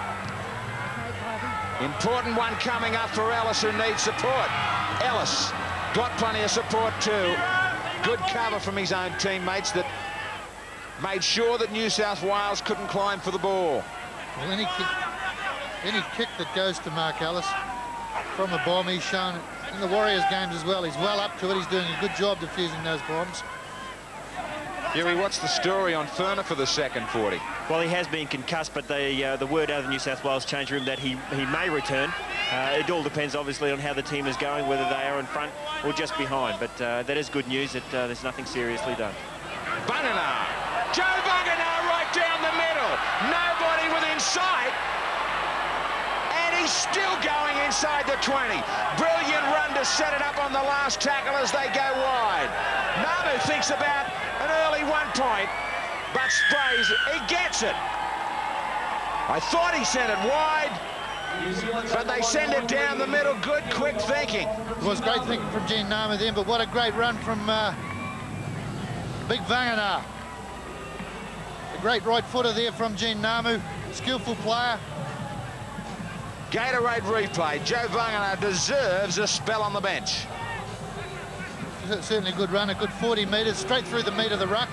Important one coming up for Ellis, who needs support. Ellis got plenty of support too. Good cover from his own teammates that made sure that New South Wales couldn't climb for the ball. Well, any kick that goes to Mark Ellis from a bomb, he's shown in the Warriors games as well. He's well up to it. He's doing a good job defusing those bombs. Huey, what's the story on Ferner for the second 40? Well, he has been concussed, but the word out of the New South Wales change room that he may return. It all depends, obviously, on how the team is going, whether they are in front or just behind. But that is good news that there's nothing seriously done. Vagana. Joe Vagana right down the middle. Nobody within sight. And he's still going inside the 20. Brilliant run to set it up on the last tackle as they go wide. Namu thinks about an early 1 point, but sprays it. He gets it. I thought he sent it wide, but they send it down the middle. Good, quick thinking. It was great thinking from Gene Namu then, but what a great run from Big Vagana. A great right footer there from Gene Namu. Skillful player. Gatorade replay. Joe Vagana deserves a spell on the bench. Certainly a good run, a good 40 metres, straight through the meat of the ruck.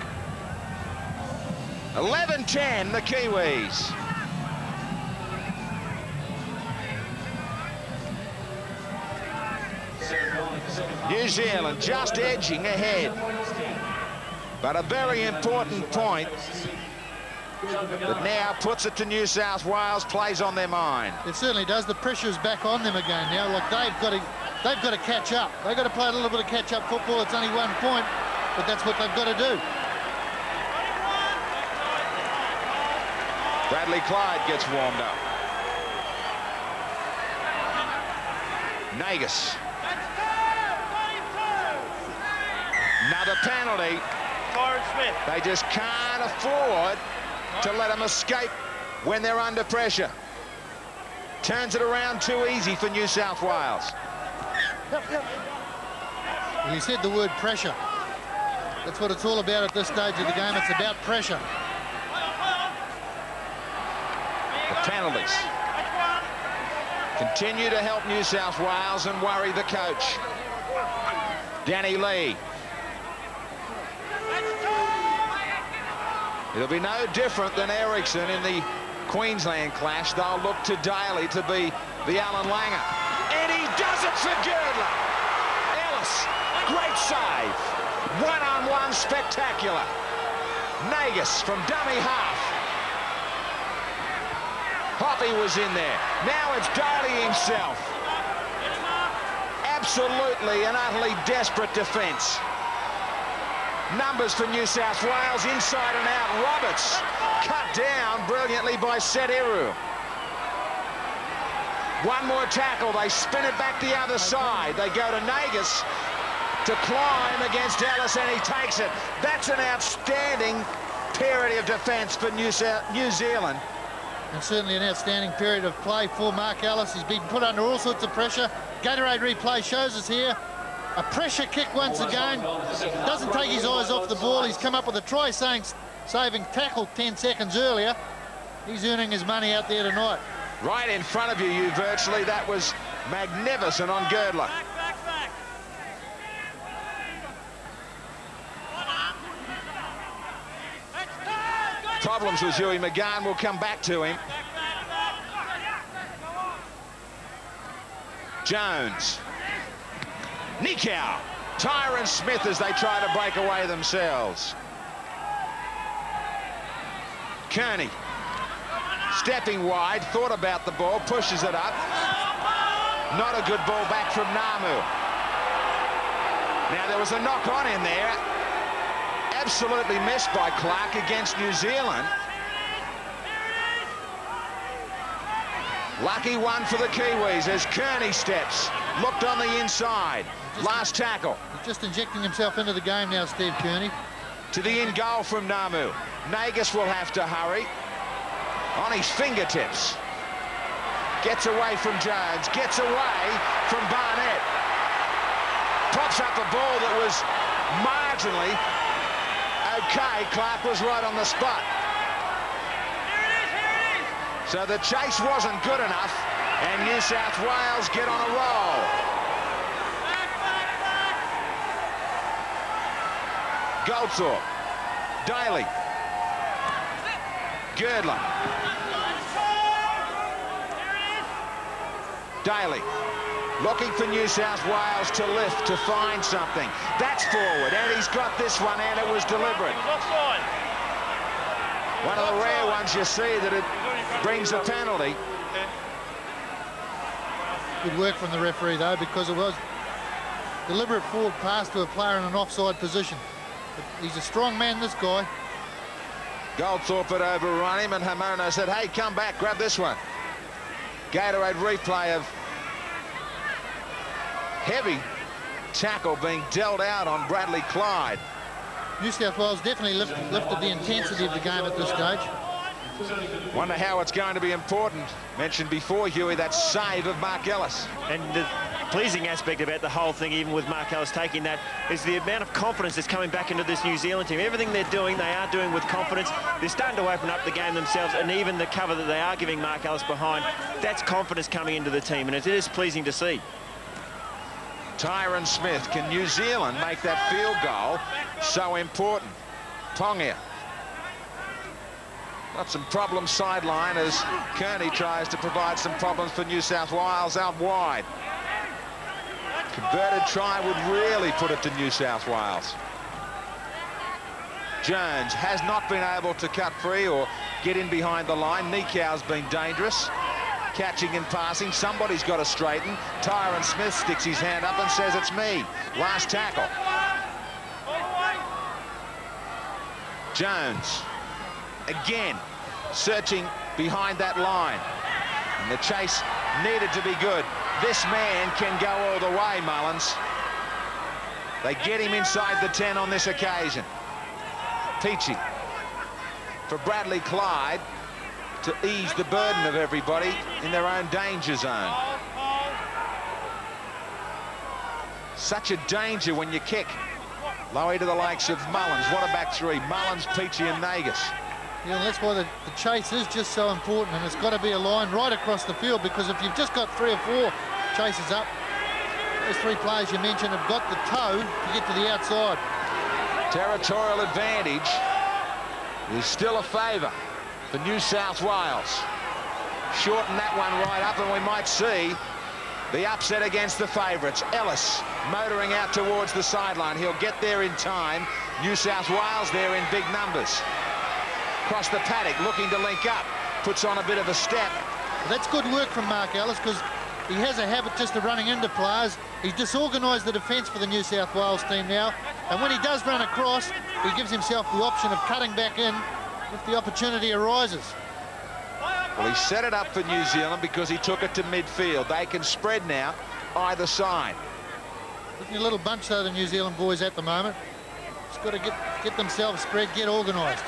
11-10, the Kiwis. New Zealand just edging ahead. But a very important point that now puts it to New South Wales, plays on their mind. It certainly does. The pressure's back on them again now. Like they've got to catch up. They've got to play a little bit of catch-up football. It's only 1 point, but that's what they've got to do. Bradley Clyde gets warmed up. Nagus. Another penalty. Smith. They just can't afford to let them escape when they're under pressure. Turns it around too easy for New South Wales. You said the word pressure. That's what it's all about at this stage of the game. It's about pressure. The penalties continue to help New South Wales and worry the coach. Danny Lee. It'll be no different than Ericsson in the Queensland clash. They'll look to Daly to be the Alan Langer. And he does it for Girdler. Ellis, great save. One-on-one, spectacular. Nagus from dummy half. Hoppy was in there. Now it's Daly himself. Absolutely and utterly desperate defence. numbers for New South Wales, inside and out. Roberts cut down brilliantly by Setiru. One more tackle, they spin it back the other side. They go to Nagus to climb against Ellis, and he takes it. That's an outstanding period of defence for New Zealand. And certainly an outstanding period of play for Mark Ellis. He's been put under all sorts of pressure. Gatorade replay shows us here a pressure kick once again. Doesn't take his eyes off the ball. He's come up with a try saving tackle 10 seconds earlier. He's earning his money out there tonight. Right in front of you virtually. That was magnificent on Girdler. Problems with Huey McGann. We'll come back to him. Jones. Nikau. Tyron Smith as they try to break away themselves. Kearney. Stepping wide, thought about the ball, pushes it up. Not a good ball back from Namu. Now there was a knock-on in there. Absolutely missed by Clark against New Zealand. Lucky one for the Kiwis as Kearney steps. Looked on the inside. Last tackle. He's just injecting himself into the game now, Steve Kearney. To the in goal from Namu. Nagus will have to hurry. On his fingertips. Gets away from Jones. Gets away from Barnett. Pops up a ball that was marginally okay. Clark was right on the spot. So the chase wasn't good enough, and New South Wales get on a roll. Goldthorpe. Daly. Girdler. Daly looking for New South Wales to lift, to find something. That's forward, and he's got this one, and it was deliberate. One of the rare ones you see that it brings a penalty. Good work from the referee, though, because it was deliberate forward pass to a player in an offside position. But he's a strong man, this guy. Goldthorpe had overrun him, and Hamono said, hey, come back, grab this one. Gatorade replay of heavy tackle being dealt out on Bradley Clyde. New South Wales definitely lifted the intensity of the game at this stage. Wonder how it's going to be important. Mentioned before, Huey, that save of Mark Ellis. And the pleasing aspect about the whole thing, even with Mark Ellis taking that, is the amount of confidence that's coming back into this New Zealand team. Everything they're doing, they are doing with confidence. They're starting to open up the game themselves, and even the cover that they are giving Mark Ellis behind, that's confidence coming into the team, and it is pleasing to see. Tyron Smith. Can New Zealand make that field goal so important? Pongia. Got some problems sideline as Kearney tries to provide some problems for New South Wales out wide. Converted try would really put it to New South Wales. Jones has not been able to cut free or get in behind the line. Nikau's been dangerous. Catching and passing. Somebody's got to straighten. Tyron Smith sticks his hand up and says, it's me. Last tackle. Jones. Again, searching behind that line. And the chase needed to be good. This man can go all the way, Mullins. They get him inside the 10 on this occasion. Peachy for Bradley Clyde to ease the burden of everybody in their own danger zone. Such a danger when you kick. Lowy to the likes of Mullins. What a back three. Mullins, Peachy and Nagus. Yeah, and that's why the chase is just so important, and it's got to be a line right across the field, because if you've just got 3 or 4 chases up, those 3 players you mentioned have got the toe to get to the outside. Territorial advantage is still a favour for New South Wales. Shorten that one right up and we might see the upset against the favourites. Ellis motoring out towards the sideline. He'll get there in time. New South Wales there in big numbers. Across the paddock, looking to link up. Puts on a bit of a step. That's good work from Mark Ellis, because he has a habit just of running into players. He's disorganised the defence for the New South Wales team now, and when he does run across, he gives himself the option of cutting back in if the opportunity arises. Well, he set it up for New Zealand because he took it to midfield. They can spread now either side. Looking a little bunch, though, the New Zealand boys at the moment. Just got to get themselves spread, get organised.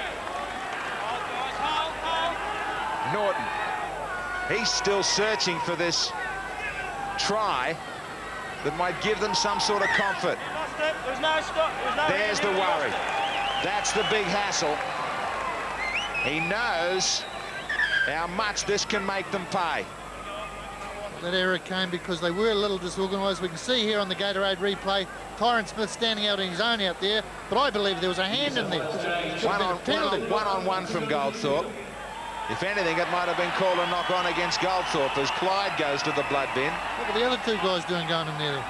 Norton, he's still searching for this try that might give them some sort of comfort. There's the worry. That's the big hassle. He knows how much this can make them pay. That error came because they were a little disorganised. We can see here on the Gatorade replay, Tyron Smith standing out on his own out there, but I believe there was a hand in there. One-on-one from Goldthorpe. If anything, it might have been called a knock-on against Goldthorpe as Clyde goes to the blood bin. What were the other two guys doing going in there?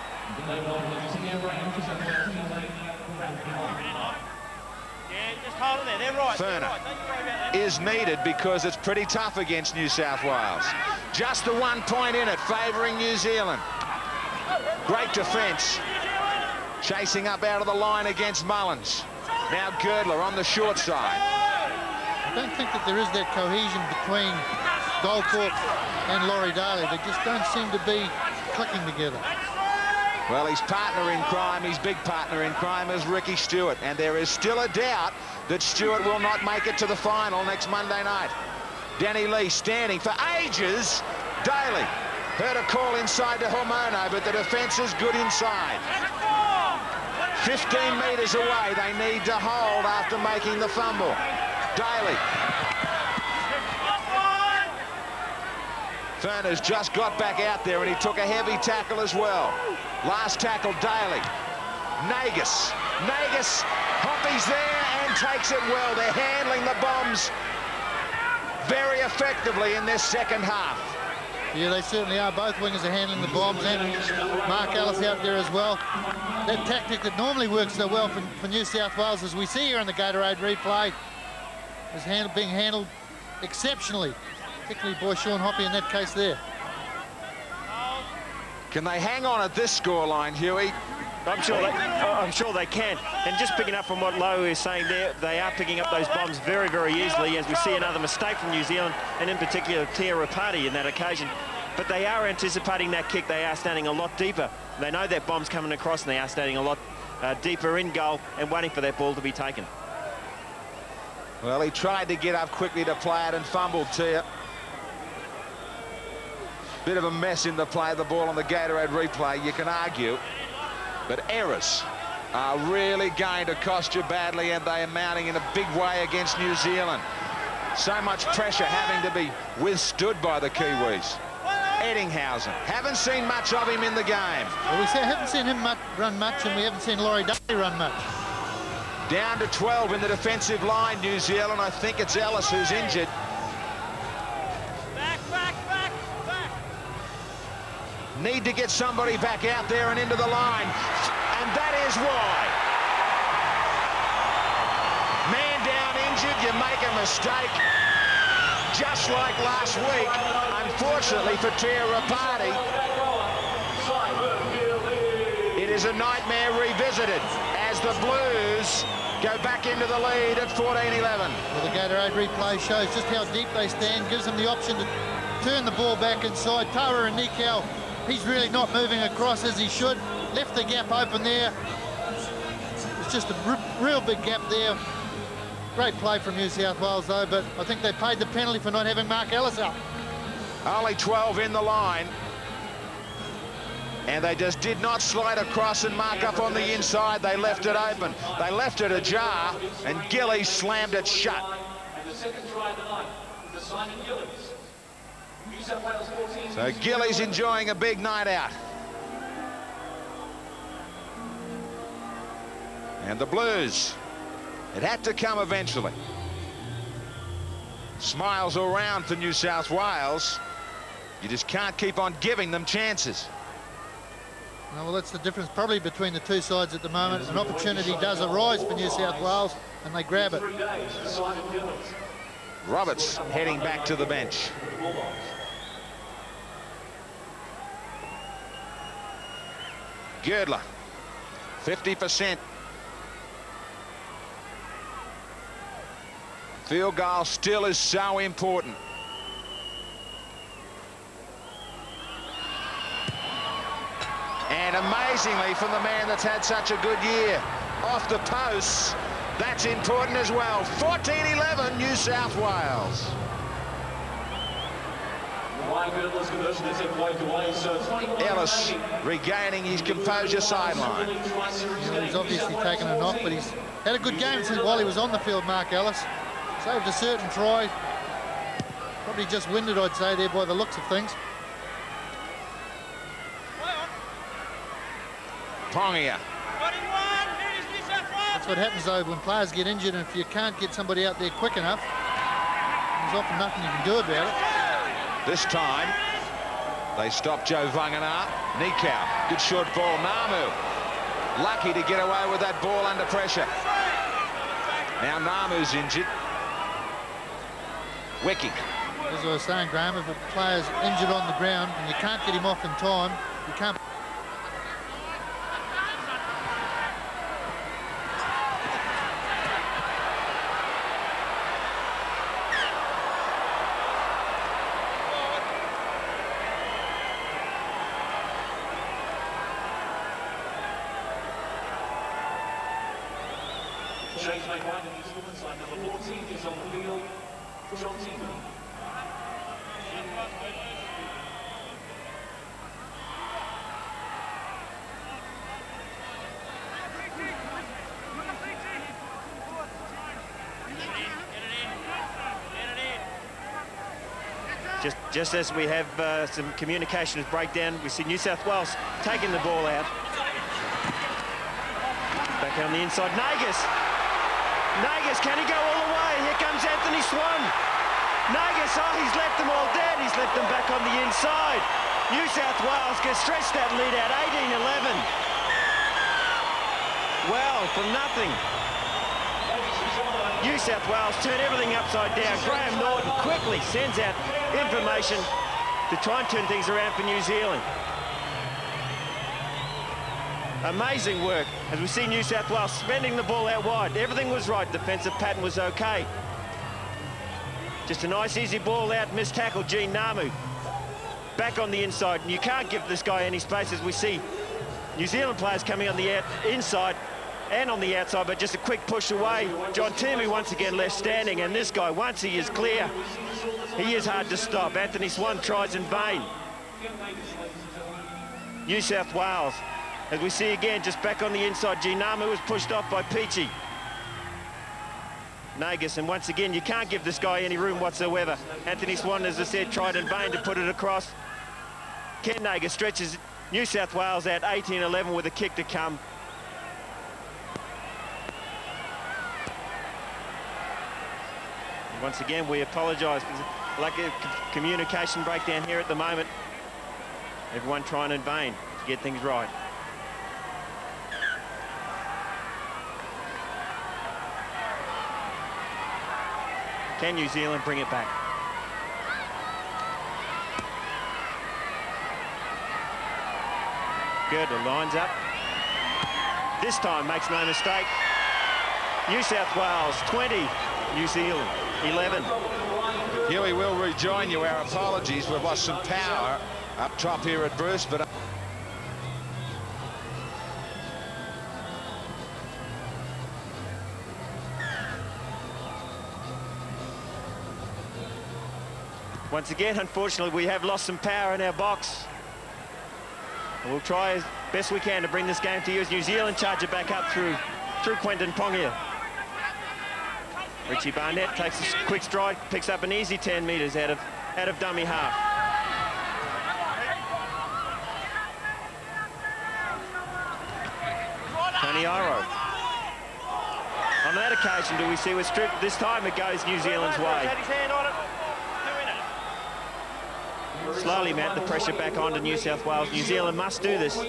Furner is needed because it's pretty tough against New South Wales. Just the 1 point in it, favouring New Zealand. Great defence. Chasing up out of the line against Mullins. Now Girdler on the short side. I don't think that there is that cohesion between Goldthorpe and Laurie Daly. They just don't seem to be clicking together. Well, his partner in crime, his big partner in crime is Ricky Stewart, and there is still a doubt that Stewart will not make it to the final next Monday night. Danny Lee standing for ages. Daly heard a call inside to Hormono, but the defence is good inside. 15 metres away, they need to hold after making the fumble. Daly. Furner's just got back out there and he took a heavy tackle as well. Last tackle, Daly. Nagus. Hoppy's there and takes it well. They're handling the bombs very effectively in this second half. Yeah, they certainly are. Both wingers are handling the bombs, and Mark Ellis out there as well. That tactic that normally works so well for New South Wales, as we see here on the Gatorade replay, is being handled exceptionally, particularly by Sean Hoppy in that case there. Can they hang on at this scoreline, Huey? I'm sure they can. And just picking up from what Lowe is saying there, they are picking up those bombs very, very easily, as we see another mistake from New Zealand, and in particular Tia Rapati in that occasion. But they are anticipating that kick. They are standing a lot deeper. They know that bomb's coming across, and they are standing a lot deeper in goal and waiting for that ball to be taken. Well, he tried to get up quickly to play it and fumbled Tia. Bit of a mess in the play of the ball on the Gatorade replay, you can argue. But errors are really going to cost you badly, and they are mounting in a big way against New Zealand. So much pressure having to be withstood by the Kiwis. Eddinghausen, haven't seen much of him in the game. Well, we haven't seen him run much, and we haven't seen Laurie Daly run much. Down to 12 in the defensive line, New Zealand. I think it's Ellis who's injured. Need to get somebody back out there and into the line, and that is why. Man down injured, you make a mistake. Just like last week, unfortunately for Tia Rapati, it is a nightmare revisited as the Blues go back into the lead at 14-11. Well, the Gatorade replay shows just how deep they stand, gives them the option to turn the ball back inside. Tara and Nikau, he's really not moving across as he should. Left the gap open there. It's just a real big gap there. Great play from New South Wales, though, but I think they paid the penalty for not having Mark Ellis up. Only 12 in the line. And they just did not slide across and mark up on the inside. They left it open. They left it ajar, and Gillies slammed it shut. And the second try tonight is to Simon Gillies. New South Wales 14. So Gillies enjoying a big night out. And the Blues, it had to come eventually. Smiles all round for New South Wales. You just can't keep on giving them chances. Well, that's the difference probably between the two sides at the moment. An opportunity does arise for New South Wales, and they grab it. Roberts heading back to the bench. Girdler, 50%. Field goal still is so important. And amazingly, from the man that's had such a good year, off the posts, that's important as well. 14-11, New South Wales. Ellis regaining his composure sideline. Yeah, he's obviously taken a knock, but he's had a good game since while he was on the field, Mark Ellis. Saved a certain try. Probably just winded, I'd say, there by the looks of things. Pongia. That's what happens, though, when players get injured, and if you can't get somebody out there quick enough, there's often nothing you can do about it. This time, they stop Joe Vangana. Nikau, good short ball. Namu, lucky to get away with that ball under pressure. Now Namu's injured. Wicking. As I was saying, Graham, if a player's injured on the ground and you can't get him off in time, you can't. Change made by the New Zealand side. Number 14 is on the field. John Teeman. Just as we have some communications breakdown, we see New South Wales taking the ball out. Back on the inside, Nagas. Nagas, can he go all the way? Here comes Anthony Swan. Nagas, oh, he's left them all dead. He's left them back on the inside. New South Wales can stretch that lead out, 18-11. Well, from nothing. New South Wales turn everything upside down. Graham Norton quickly sends out information to try and turn things around for New Zealand. Amazing work as we see New South Wales spending the ball out wide. Everything was right. Defensive pattern was okay. Just a nice easy ball out. Missed tackle, Gene Namu. Back on the inside. And you can't give this guy any space as we see New Zealand players coming on the inside and on the outside, but just a quick push away. John Timu once again left standing, and this guy, once he is clear, he is hard to stop. Anthony Swan tries in vain. New South Wales. As we see again, just back on the inside, Ginamu was pushed off by Peachy. Nagas, and once again, you can't give this guy any room whatsoever. Anthony Swan, as I said, tried in vain to put it across. Ken Nagas stretches New South Wales out 18-11 with a kick to come. And once again, we apologise for lack of communication breakdown here at the moment. Everyone trying in vain to get things right. Can New Zealand bring it back? Girdler lines up. This time makes no mistake. New South Wales 20, New Zealand 11. Huey will rejoin you. Our apologies. We've lost some power up top here at Bruce, but once again, unfortunately, we have lost some power in our box. And we'll try as best we can to bring this game to you as New Zealand charge it back up through Quentin Pongia. Richie Barnett takes a quick stride, picks up an easy 10 metres out of dummy half. Tony Iro. On that occasion, do we see we're stripped? This time it goes New Zealand's way. Slowly mount the pressure back onto New South Wales. New Zealand must do this.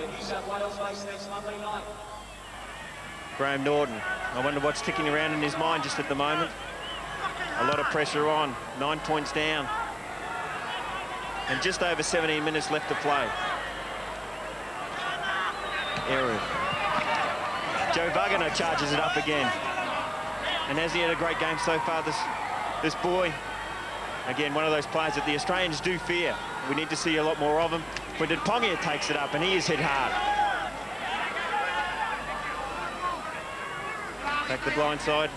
Graham Norton. I wonder what's ticking around in his mind just at the moment. A lot of pressure on. 9 points down. And just over 17 minutes left to play. Eru. Joe Vagana charges it up again. And has he had a great game so far, this boy? Again, one of those players that the Australians do fear. We need to see a lot more of him. Quinton Pongia takes it up, and he is hit hard. Back the blind side.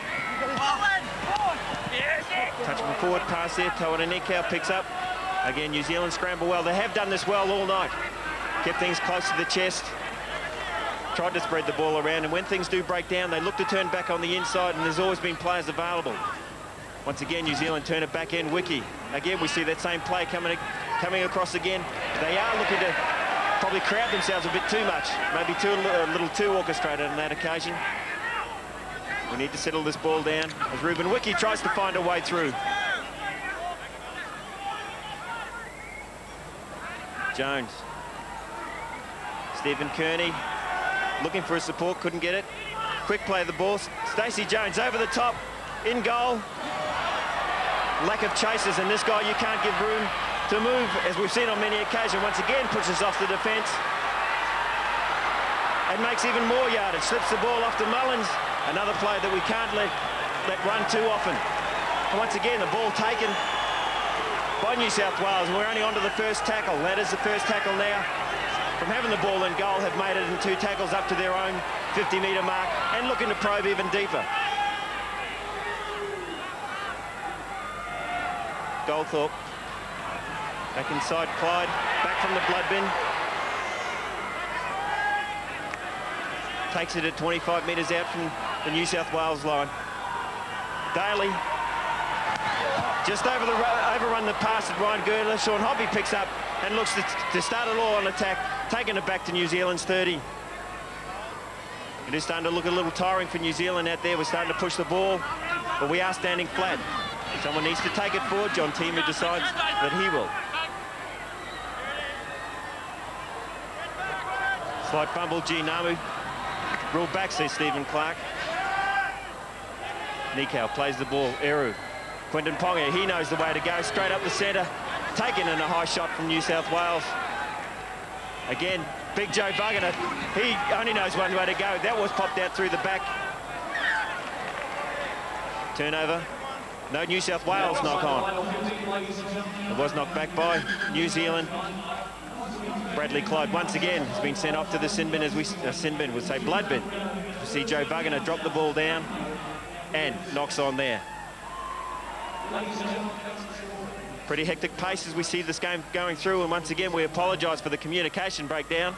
Touch from forward pass there. Tawana Nikau picks up. Again, New Zealand scramble well. They have done this well all night. Kept things close to the chest. Tried to spread the ball around, and when things do break down, they look to turn back on the inside, and there's always been players available. Once again, New Zealand turn it back in. Wiki. Again, we see that same play coming across again. They are looking to probably crowd themselves a bit too much. Maybe a little too orchestrated on that occasion. We need to settle this ball down as Ruben Wiki tries to find a way through. Jones. Stephen Kearney looking for his support, couldn't get it. Quick play of the ball. Stacey Jones over the top, in goal. Lack of chasers, and this guy you can't give room to move, as we've seen on many occasions. Once again, pushes off the defence and makes even more yardage. Slips the ball off to Mullins. Another play that we can't let run too often. And once again, the ball taken by New South Wales, and we're only on to the first tackle. That is the first tackle now. From having the ball in goal, have made it in 2 tackles up to their own 50-metre mark and looking to probe even deeper. Goldthorpe. Back inside Clyde. Back from the blood bin. Takes it at 25 metres out from the New South Wales line. Daly. Just overrun the pass at Ryan Girdler. Sean Hoppy picks up and looks to start it all on attack, taking it back to New Zealand's 30. It is starting to look a little tiring for New Zealand out there. We're starting to push the ball, but we are standing flat. Someone needs to take it forward. John Timu decides that he will. Slight fumble, G. Namu. Ruled back, says Stephen Clark. Nikau plays the ball. Eru. Quinton Pongia, he knows the way to go. Straight up the centre. Taken in a high shot from New South Wales. Again, big Joe Vagana. He only knows one way to go. That was popped out through the back. Turnover. No New South Wales knock on. It was knocked back by New Zealand. Bradley Clyde once again has been sent off to the sin bin, as we sin bin would say blood bin. We see Joe Vagana drop the ball down and knocks on there. Pretty hectic pace as we see this game going through, and once again we apologise for the communication breakdown.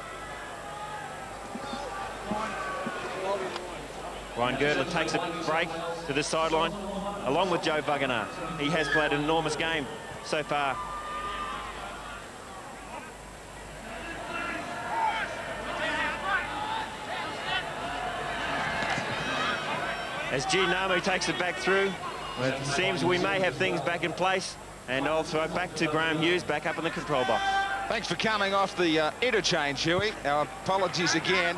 Ryan Girdler takes a break to the sideline, along with Joe Vagana. He has played an enormous game so far. As G. Namu takes it back through, it seems we may have things back in place. And I'll throw it back to Graham Hughes, back up in the control box. Thanks for coming off the interchange, Huey. Our apologies again.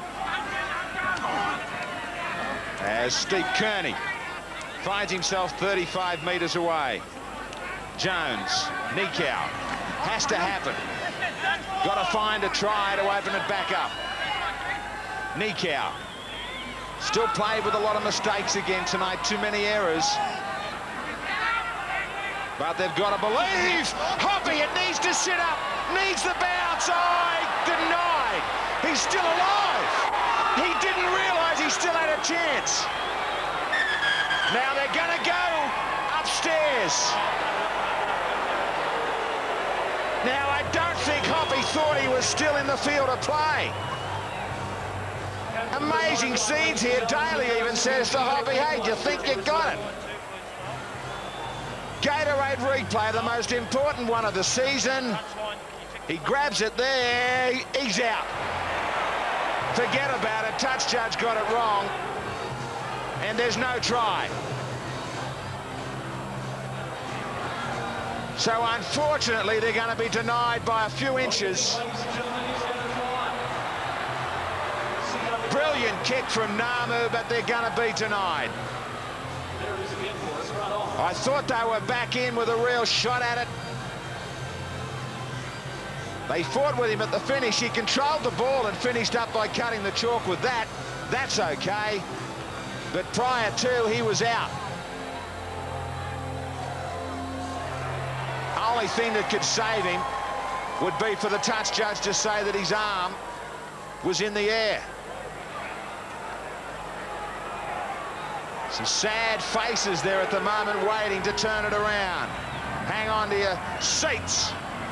As Steve Kearney finds himself 35 metres away. Jones, Nikau, has to happen. Got to find a try to open it back up. Nikau, still played with a lot of mistakes again tonight, too many errors. But they've got to believe. Hoppy, it needs to sit up. Needs the bounce. Oh, denied. He's still alive. He didn't realise he still had a chance. Now they're going to go upstairs. Now, I don't think Hoppy thought he was still in the field of play. Amazing scenes here. Daly even says to Hoppy, hey, do you think you got it? Gatorade replay, the most important one of the season. He grabs it there. He's out. Forget about it. Touch judge got it wrong. And there's no try. So unfortunately, they're going to be denied by a few inches. Brilliant kick from Namu, but they're going to be denied. I thought they were back in with a real shot at it. They fought with him at the finish. He controlled the ball and finished up by cutting the chalk with that. That's okay. But prior to, he was out. Only thing that could save him would be for the touch judge to say that his arm was in the air. Some sad faces there at the moment waiting to turn it around. Hang on to your seats.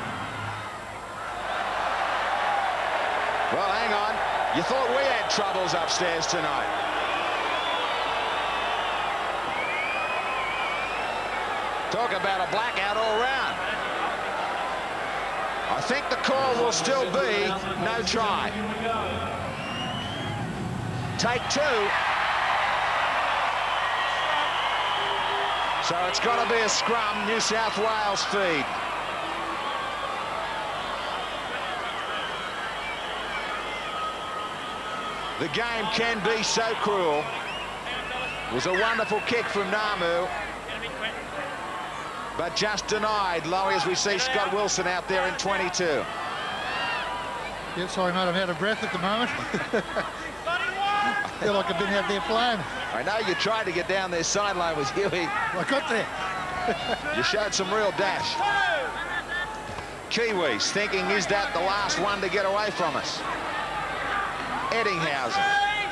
Well, hang on. You thought we had troubles upstairs tonight. Talk about a blackout all round. I think the call will still be no try. Take two. So it's got to be a scrum, New South Wales feed. The game can be so cruel. It was a wonderful kick from Namu, but just denied, Lowy, as we see Scott Wilson out there in 22. Yeah, sorry, mate, I'm out of breath at the moment. I feel like I've been out there playing. I know you tried to get down their sideline with Huey. I got there. You showed some real dash. Kiwis thinking, is that the last one to get away from us? Eddinghausen.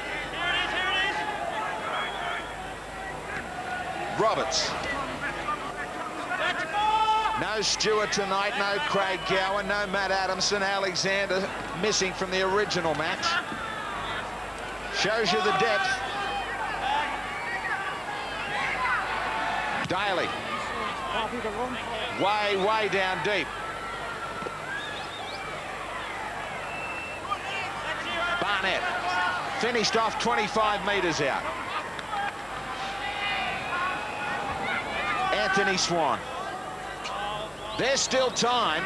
Roberts. No Stewart tonight, no Craig Gowan, no Matt Adamson. Alexander missing from the original match. Shows you the depth. Daly. Way down deep. Barnett. Finished off 25 metres out. Anthony Swan. There's still time.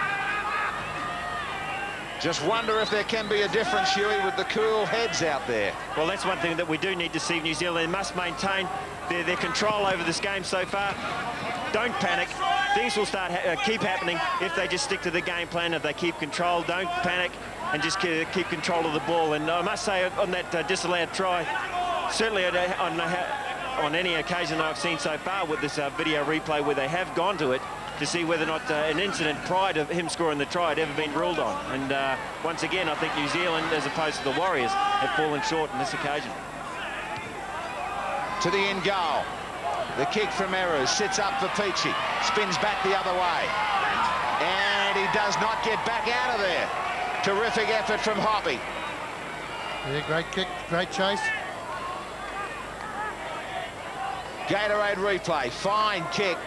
Just wonder if there can be a difference, Huey, with the cool heads out there. Well, that's one thing that we do need to see. New Zealand must maintain their control over this game so far. Don't panic. Things will start keep happening if they just stick to the game plan. If they keep control, don't panic, and just keep control of the ball. And I must say, on that disallowed try, certainly on any occasion I've seen so far with this video replay where they have gone to it, to see whether or not an incident prior to him scoring the try had ever been ruled on. And once again, I think New Zealand, as opposed to the Warriors, have fallen short on this occasion. To the end goal. The kick from Eru sits up for Peachy. Spins back the other way. And he does not get back out of there. Terrific effort from Hoppy. Yeah, great kick, great chase. Gatorade replay. Fine kick.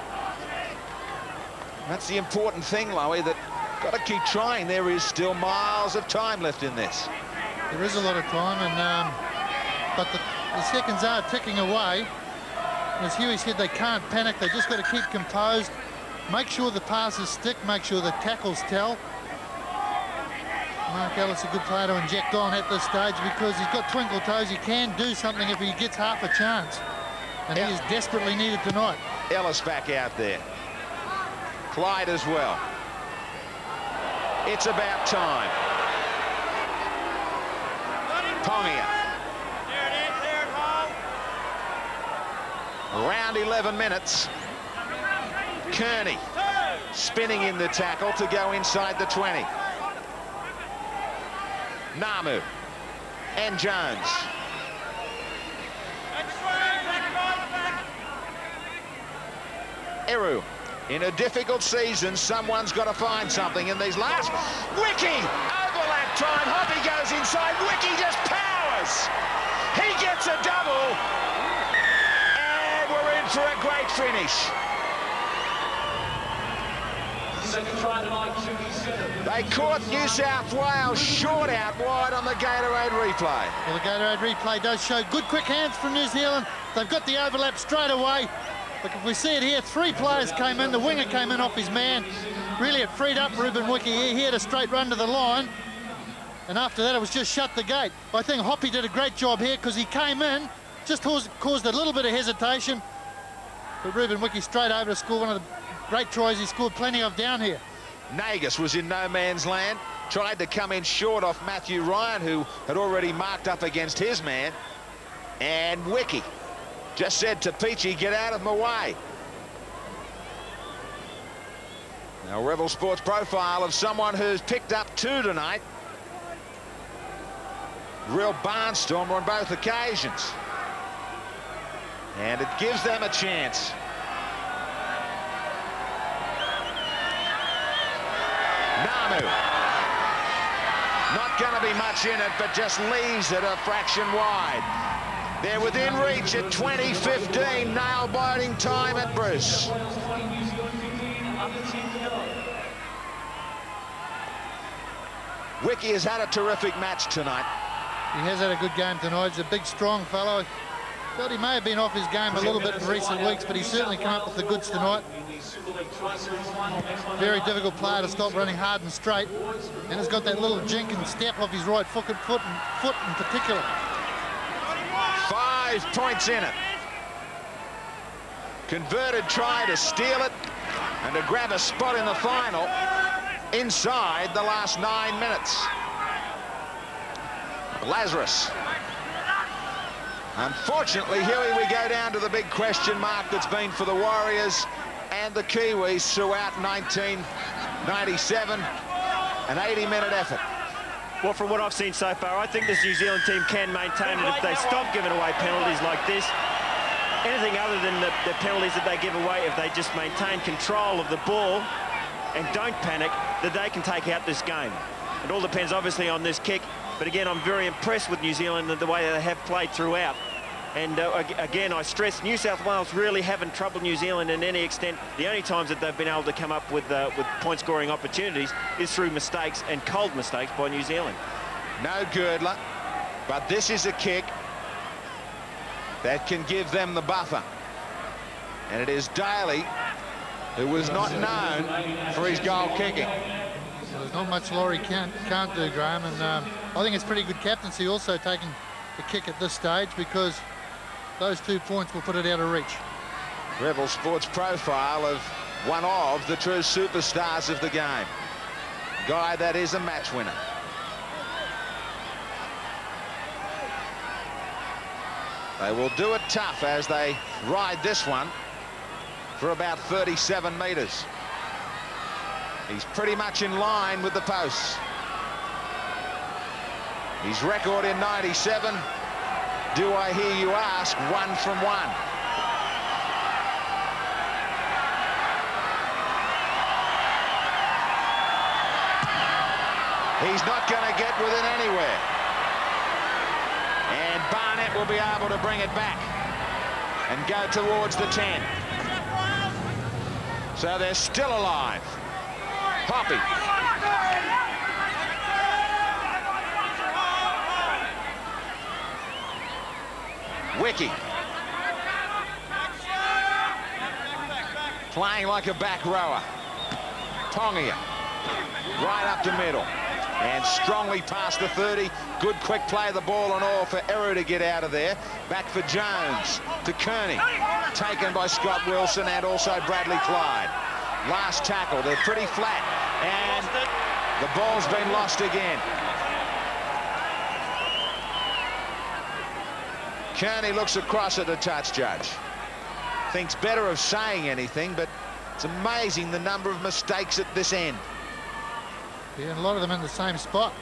That's the important thing, Lowy, that got to keep trying. There is still miles of time left in this. There is a lot of time, and but the seconds are ticking away. As Huey said, they can't panic. They just got to keep composed, make sure the passes stick, make sure the tackles tell. Mark Ellis, a good player to inject on at this stage because he's got twinkle toes. He can do something if he gets half a chance, and he is desperately needed tonight. Ellis back out there. Clyde as well. It's about time. Pongia. Around 11 minutes. Kearney spinning in the tackle to go inside the 20. Namu and Jones. Eru. In a difficult season, someone's got to find something in these last. Wiki! Overlap time. Hoppy goes inside. Wiki just powers. He gets a double. And we're in for a great finish. Second try tonight, New Zealand. They caught New South Wales short out wide on the Gatorade replay. Well, the Gatorade replay does show good quick hands from New Zealand. They've got the overlap straight away. Look, if we see it here, 3 players came in. The winger came in off his man. Really, it freed up Ruben Wiki. He had a straight run to the line. And after that, it was just shut the gate. I think Hoppy did a great job here because he came in, just caused a little bit of hesitation. But Ruben Wiki straight over to score one of the great tries he scored plenty of down here. Nagus was in no man's land, tried to come in short off Matthew Ryan, who had already marked up against his man. And Wiki just said to Peachy, get out of my way. Now, Rebel Sports profile of someone who's picked up 2 tonight. Real barnstormer on both occasions. And it gives them a chance. Namu. Not going to be much in it, but just leaves it a fraction wide. They're within reach at 20:15, nail-biting time at Bruce. Wiki has had a terrific match tonight. He has had a good game tonight. He's a big, strong fellow. Felt he may have been off his game a little bit in recent weeks, but he's certainly come up with the goods tonight. Very difficult player to stop running hard and straight, and has got that little jink and step off his right foot in particular. 5 points in it. Converted try to steal it and to grab a spot in the final inside the last 9 minutes. Lazarus. Unfortunately, Huey, we go down to the big question mark that's been for the Warriors and the Kiwis throughout 1997, an 80-minute effort. Well, from what I've seen so far, I think this New Zealand team can maintain it if they stop giving away penalties like this. Anything other than the penalties that they give away, if they just maintain control of the ball and don't panic, that they can take out this game. It all depends, obviously, on this kick. But again, I'm very impressed with New Zealand and the way they have played throughout. And again, I stress, New South Wales really haven't troubled New Zealand in any extent. The only times that they've been able to come up with point-scoring opportunities is through mistakes, and cold mistakes, by New Zealand. No Girdler, but this is a kick that can give them the buffer. And it is Daly, who was not known for his goal kicking. So there's not much Laurie can't do, Graham, and I think it's pretty good captaincy also taking the kick at this stage, because those 2 points will put it out of reach. Rebel Sports profile of one of the true superstars of the game. Guy that is a match winner. They will do it tough as they ride this one for about 37 metres. He's pretty much in line with the posts. His record in 97, do I hear you ask, 1 from 1. He's not going to get within anywhere. And Barnett will be able to bring it back and go towards the 10. So they're still alive. Poppy. Wiki. Playing like a back rower. Tongia. Right up the middle. And strongly past the 30. Good quick play of the ball and all for Eru to get out of there. Back for Jones to Kearney. Taken by Scott Wilson and also Bradley Clyde. Last tackle. They're pretty flat. And the ball's been lost again. Kearney looks across at the touch judge. Thinks better of saying anything, but it's amazing the number of mistakes at this end. Yeah, and a lot of them in the same spot.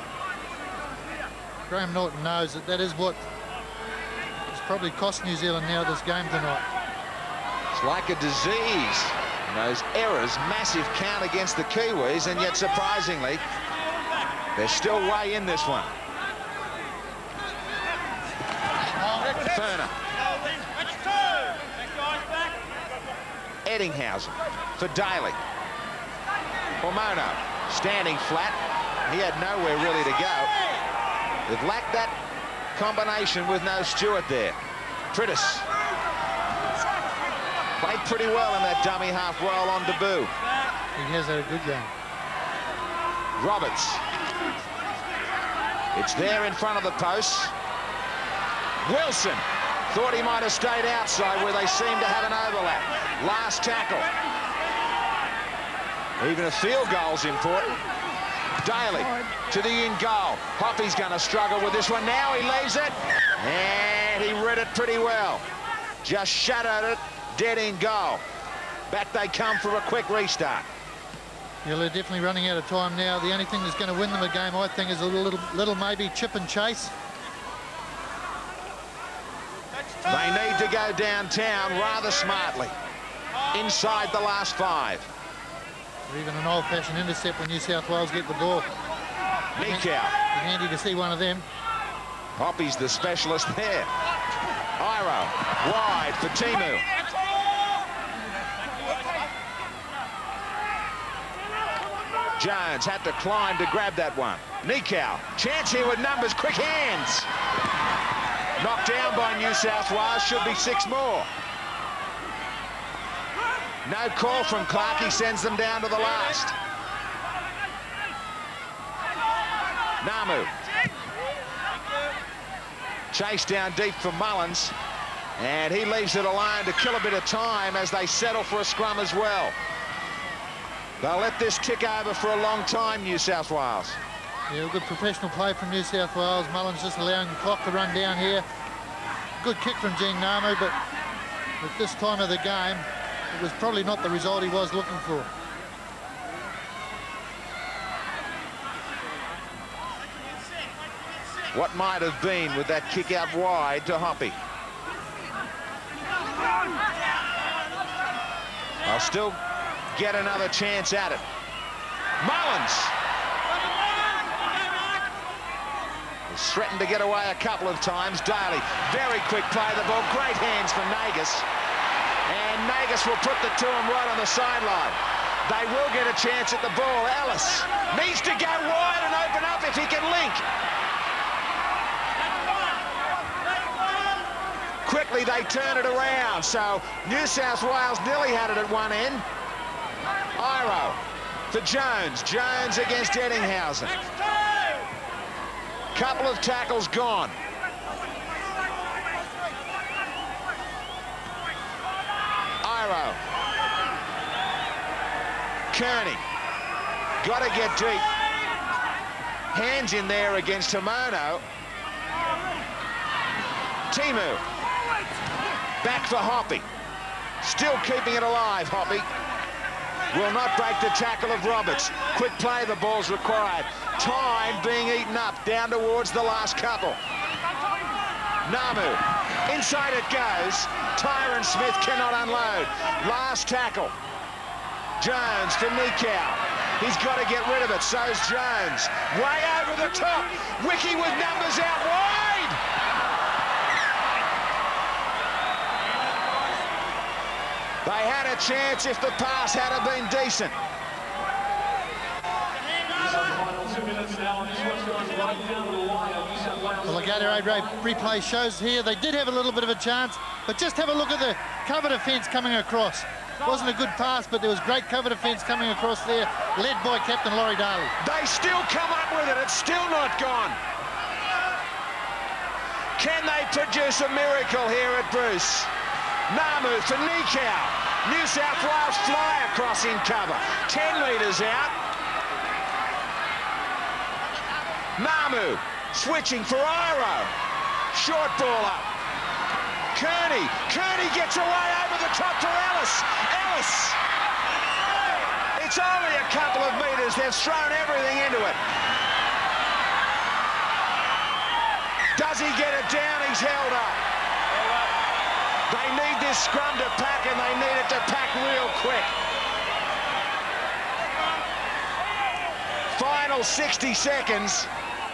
Graham Norton knows that that is what has probably cost New Zealand now this game tonight. It's like a disease. And those errors, massive count against the Kiwis, and yet surprisingly, they're still way in this one. Ferner. Eddinghausen for Daly. Hormono standing flat. He had nowhere really to go. They've lacked that combination with no Stewart there. Prittis played pretty well in that dummy half roll on debut. He has had a good game. Roberts. It's there in front of the posts. Wilson thought he might have stayed outside where they seem to have an overlap. Last tackle. Even a field goal's important. Daly to the in goal. Hoppy's going to struggle with this one. Now he leaves it. And he read it pretty well. Just shadowed it, dead in goal. Back they come for a quick restart. Yeah, they're definitely running out of time now. The only thing that's going to win them a game, I think, is a little maybe chip and chase. They need to go downtown rather smartly. Inside the last 5. Or even an old-fashioned intercept when New South Wales get the ball. Nikau. Be handy to see one of them. Hoppy's the specialist there. Iro wide for Timu. Jones had to climb to grab that one. Nikau, chance here with numbers, quick hands. Knocked down by New South Wales, should be 6 more. No call from Clark, he sends them down to the last. Namu. Chase down deep for Mullins, and he leaves it alone to kill a bit of time as they settle for a scrum as well. They'll let this tick over for a long time, New South Wales. Yeah, good professional play from New South Wales. Mullins just allowing the clock to run down here. Good kick from Gene Namu, but at this time of the game, it was probably not the result he was looking for. What might have been with that kick out wide to Hoppy. I'll still get another chance at it. Mullins has threatened to get away a couple of times. Daly, very quick play of the ball. Great hands from Nagas. And Nagas will put the 2 right on the sideline. They will get a chance at the ball. Ellis needs to go wide and open up if he can link. Quickly they turn it around, so New South Wales nearly had it at one end. Iro for Jones. Jones against Eddinghausen. Couple of tackles gone. Iro. Kearney. Got to get deep. Hands in there against Tomono. Timu. Back for Hoppy. Still keeping it alive, Hoppy. Will not break the tackle of Roberts. Quick play, the ball's required. Time being eaten up, down towards the last couple. Namu, inside it goes. Tyron Smith cannot unload. Last tackle. Jones for Nikau. He's got to get rid of it, so's Jones. Way over the top. Wiki with numbers out wide. They had a chance if the pass had been decent. The Gatorade replay shows here they did have a little bit of a chance, but just have a look at the cover defence coming across. Wasn't a good pass, but there was great cover defence coming across there, led by Captain Laurie Daly. They still come up with it. It's still not gone. Can they produce a miracle here at Bruce? Namu for Nikau. New South Wales fly across in cover. 10 metres out. Namu switching for Iro. Short ball up. Kearney. Kearney gets away over the top for Ellis. Ellis. It's only a couple of metres. They've thrown everything into it. Does he get it down? He's held up. They need this scrum to pack, and they need it to pack real quick. Final 60 seconds.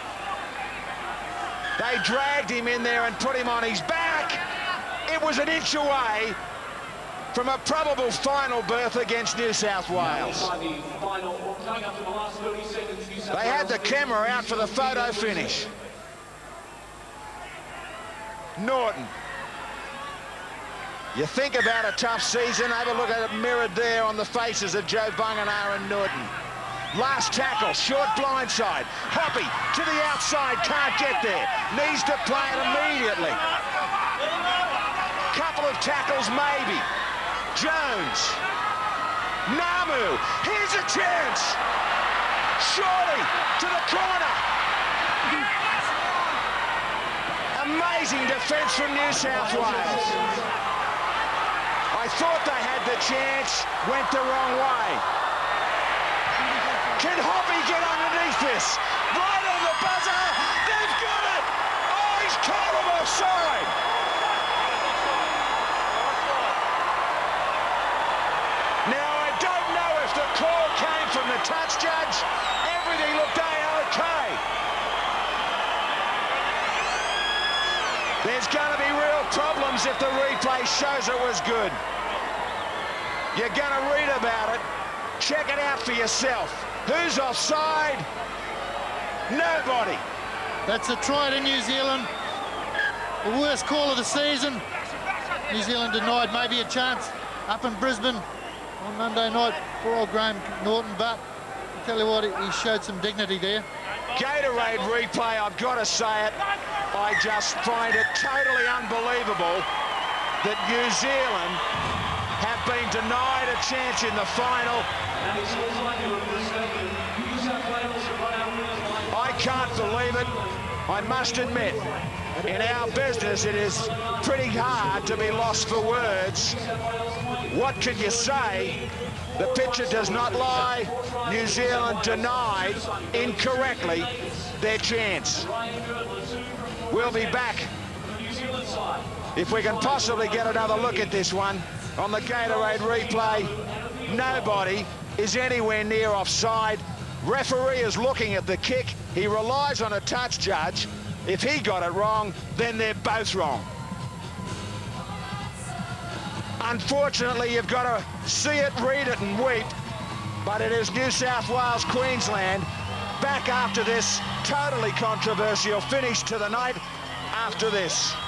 They dragged him in there and put him on his back. It was an inch away from a probable final berth against New South Wales. They had the camera out for the photo finish. Norton. You think about a tough season, have a look at it mirrored there on the faces of Joe Bunganar and Norton. Last tackle, short blindside. Hoppy to the outside, can't get there. Needs to play it immediately. Couple of tackles maybe. Jones. Namu, here's a chance. Shorty to the corner. Amazing defence from New South Wales. I thought they had the chance, went the wrong way. Can Hoppy get underneath this? Right on the buzzer, they've got it! Oh, he's caught him offside! Now, I don't know if the call came from the touch judge. Everything looked A-OK. There's going to be real problems if the replay shows it was good. You're going to read about it. Check it out for yourself. Who's offside? Nobody. That's a try to New Zealand. The worst call of the season. New Zealand denied maybe a chance up in Brisbane on Monday night for old Graham Norton, but I tell you what, he showed some dignity there. Gatorade replay, I've got to say it, I just find it totally unbelievable that New Zealand have been denied a chance in the final. I can't believe it. I must admit, in our business, it is pretty hard to be lost for words. What can you say? The picture does not lie. New Zealand denied incorrectly their chance. We'll be back, if we can possibly get another look at this one, on the Gatorade replay. Nobody is anywhere near offside. Referee is looking at the kick. He relies on a touch judge. If he got it wrong, then they're both wrong. Unfortunately, you've got to see it, read it and weep, but it is New South Wales, Queensland, back after this totally controversial finish to the night after this.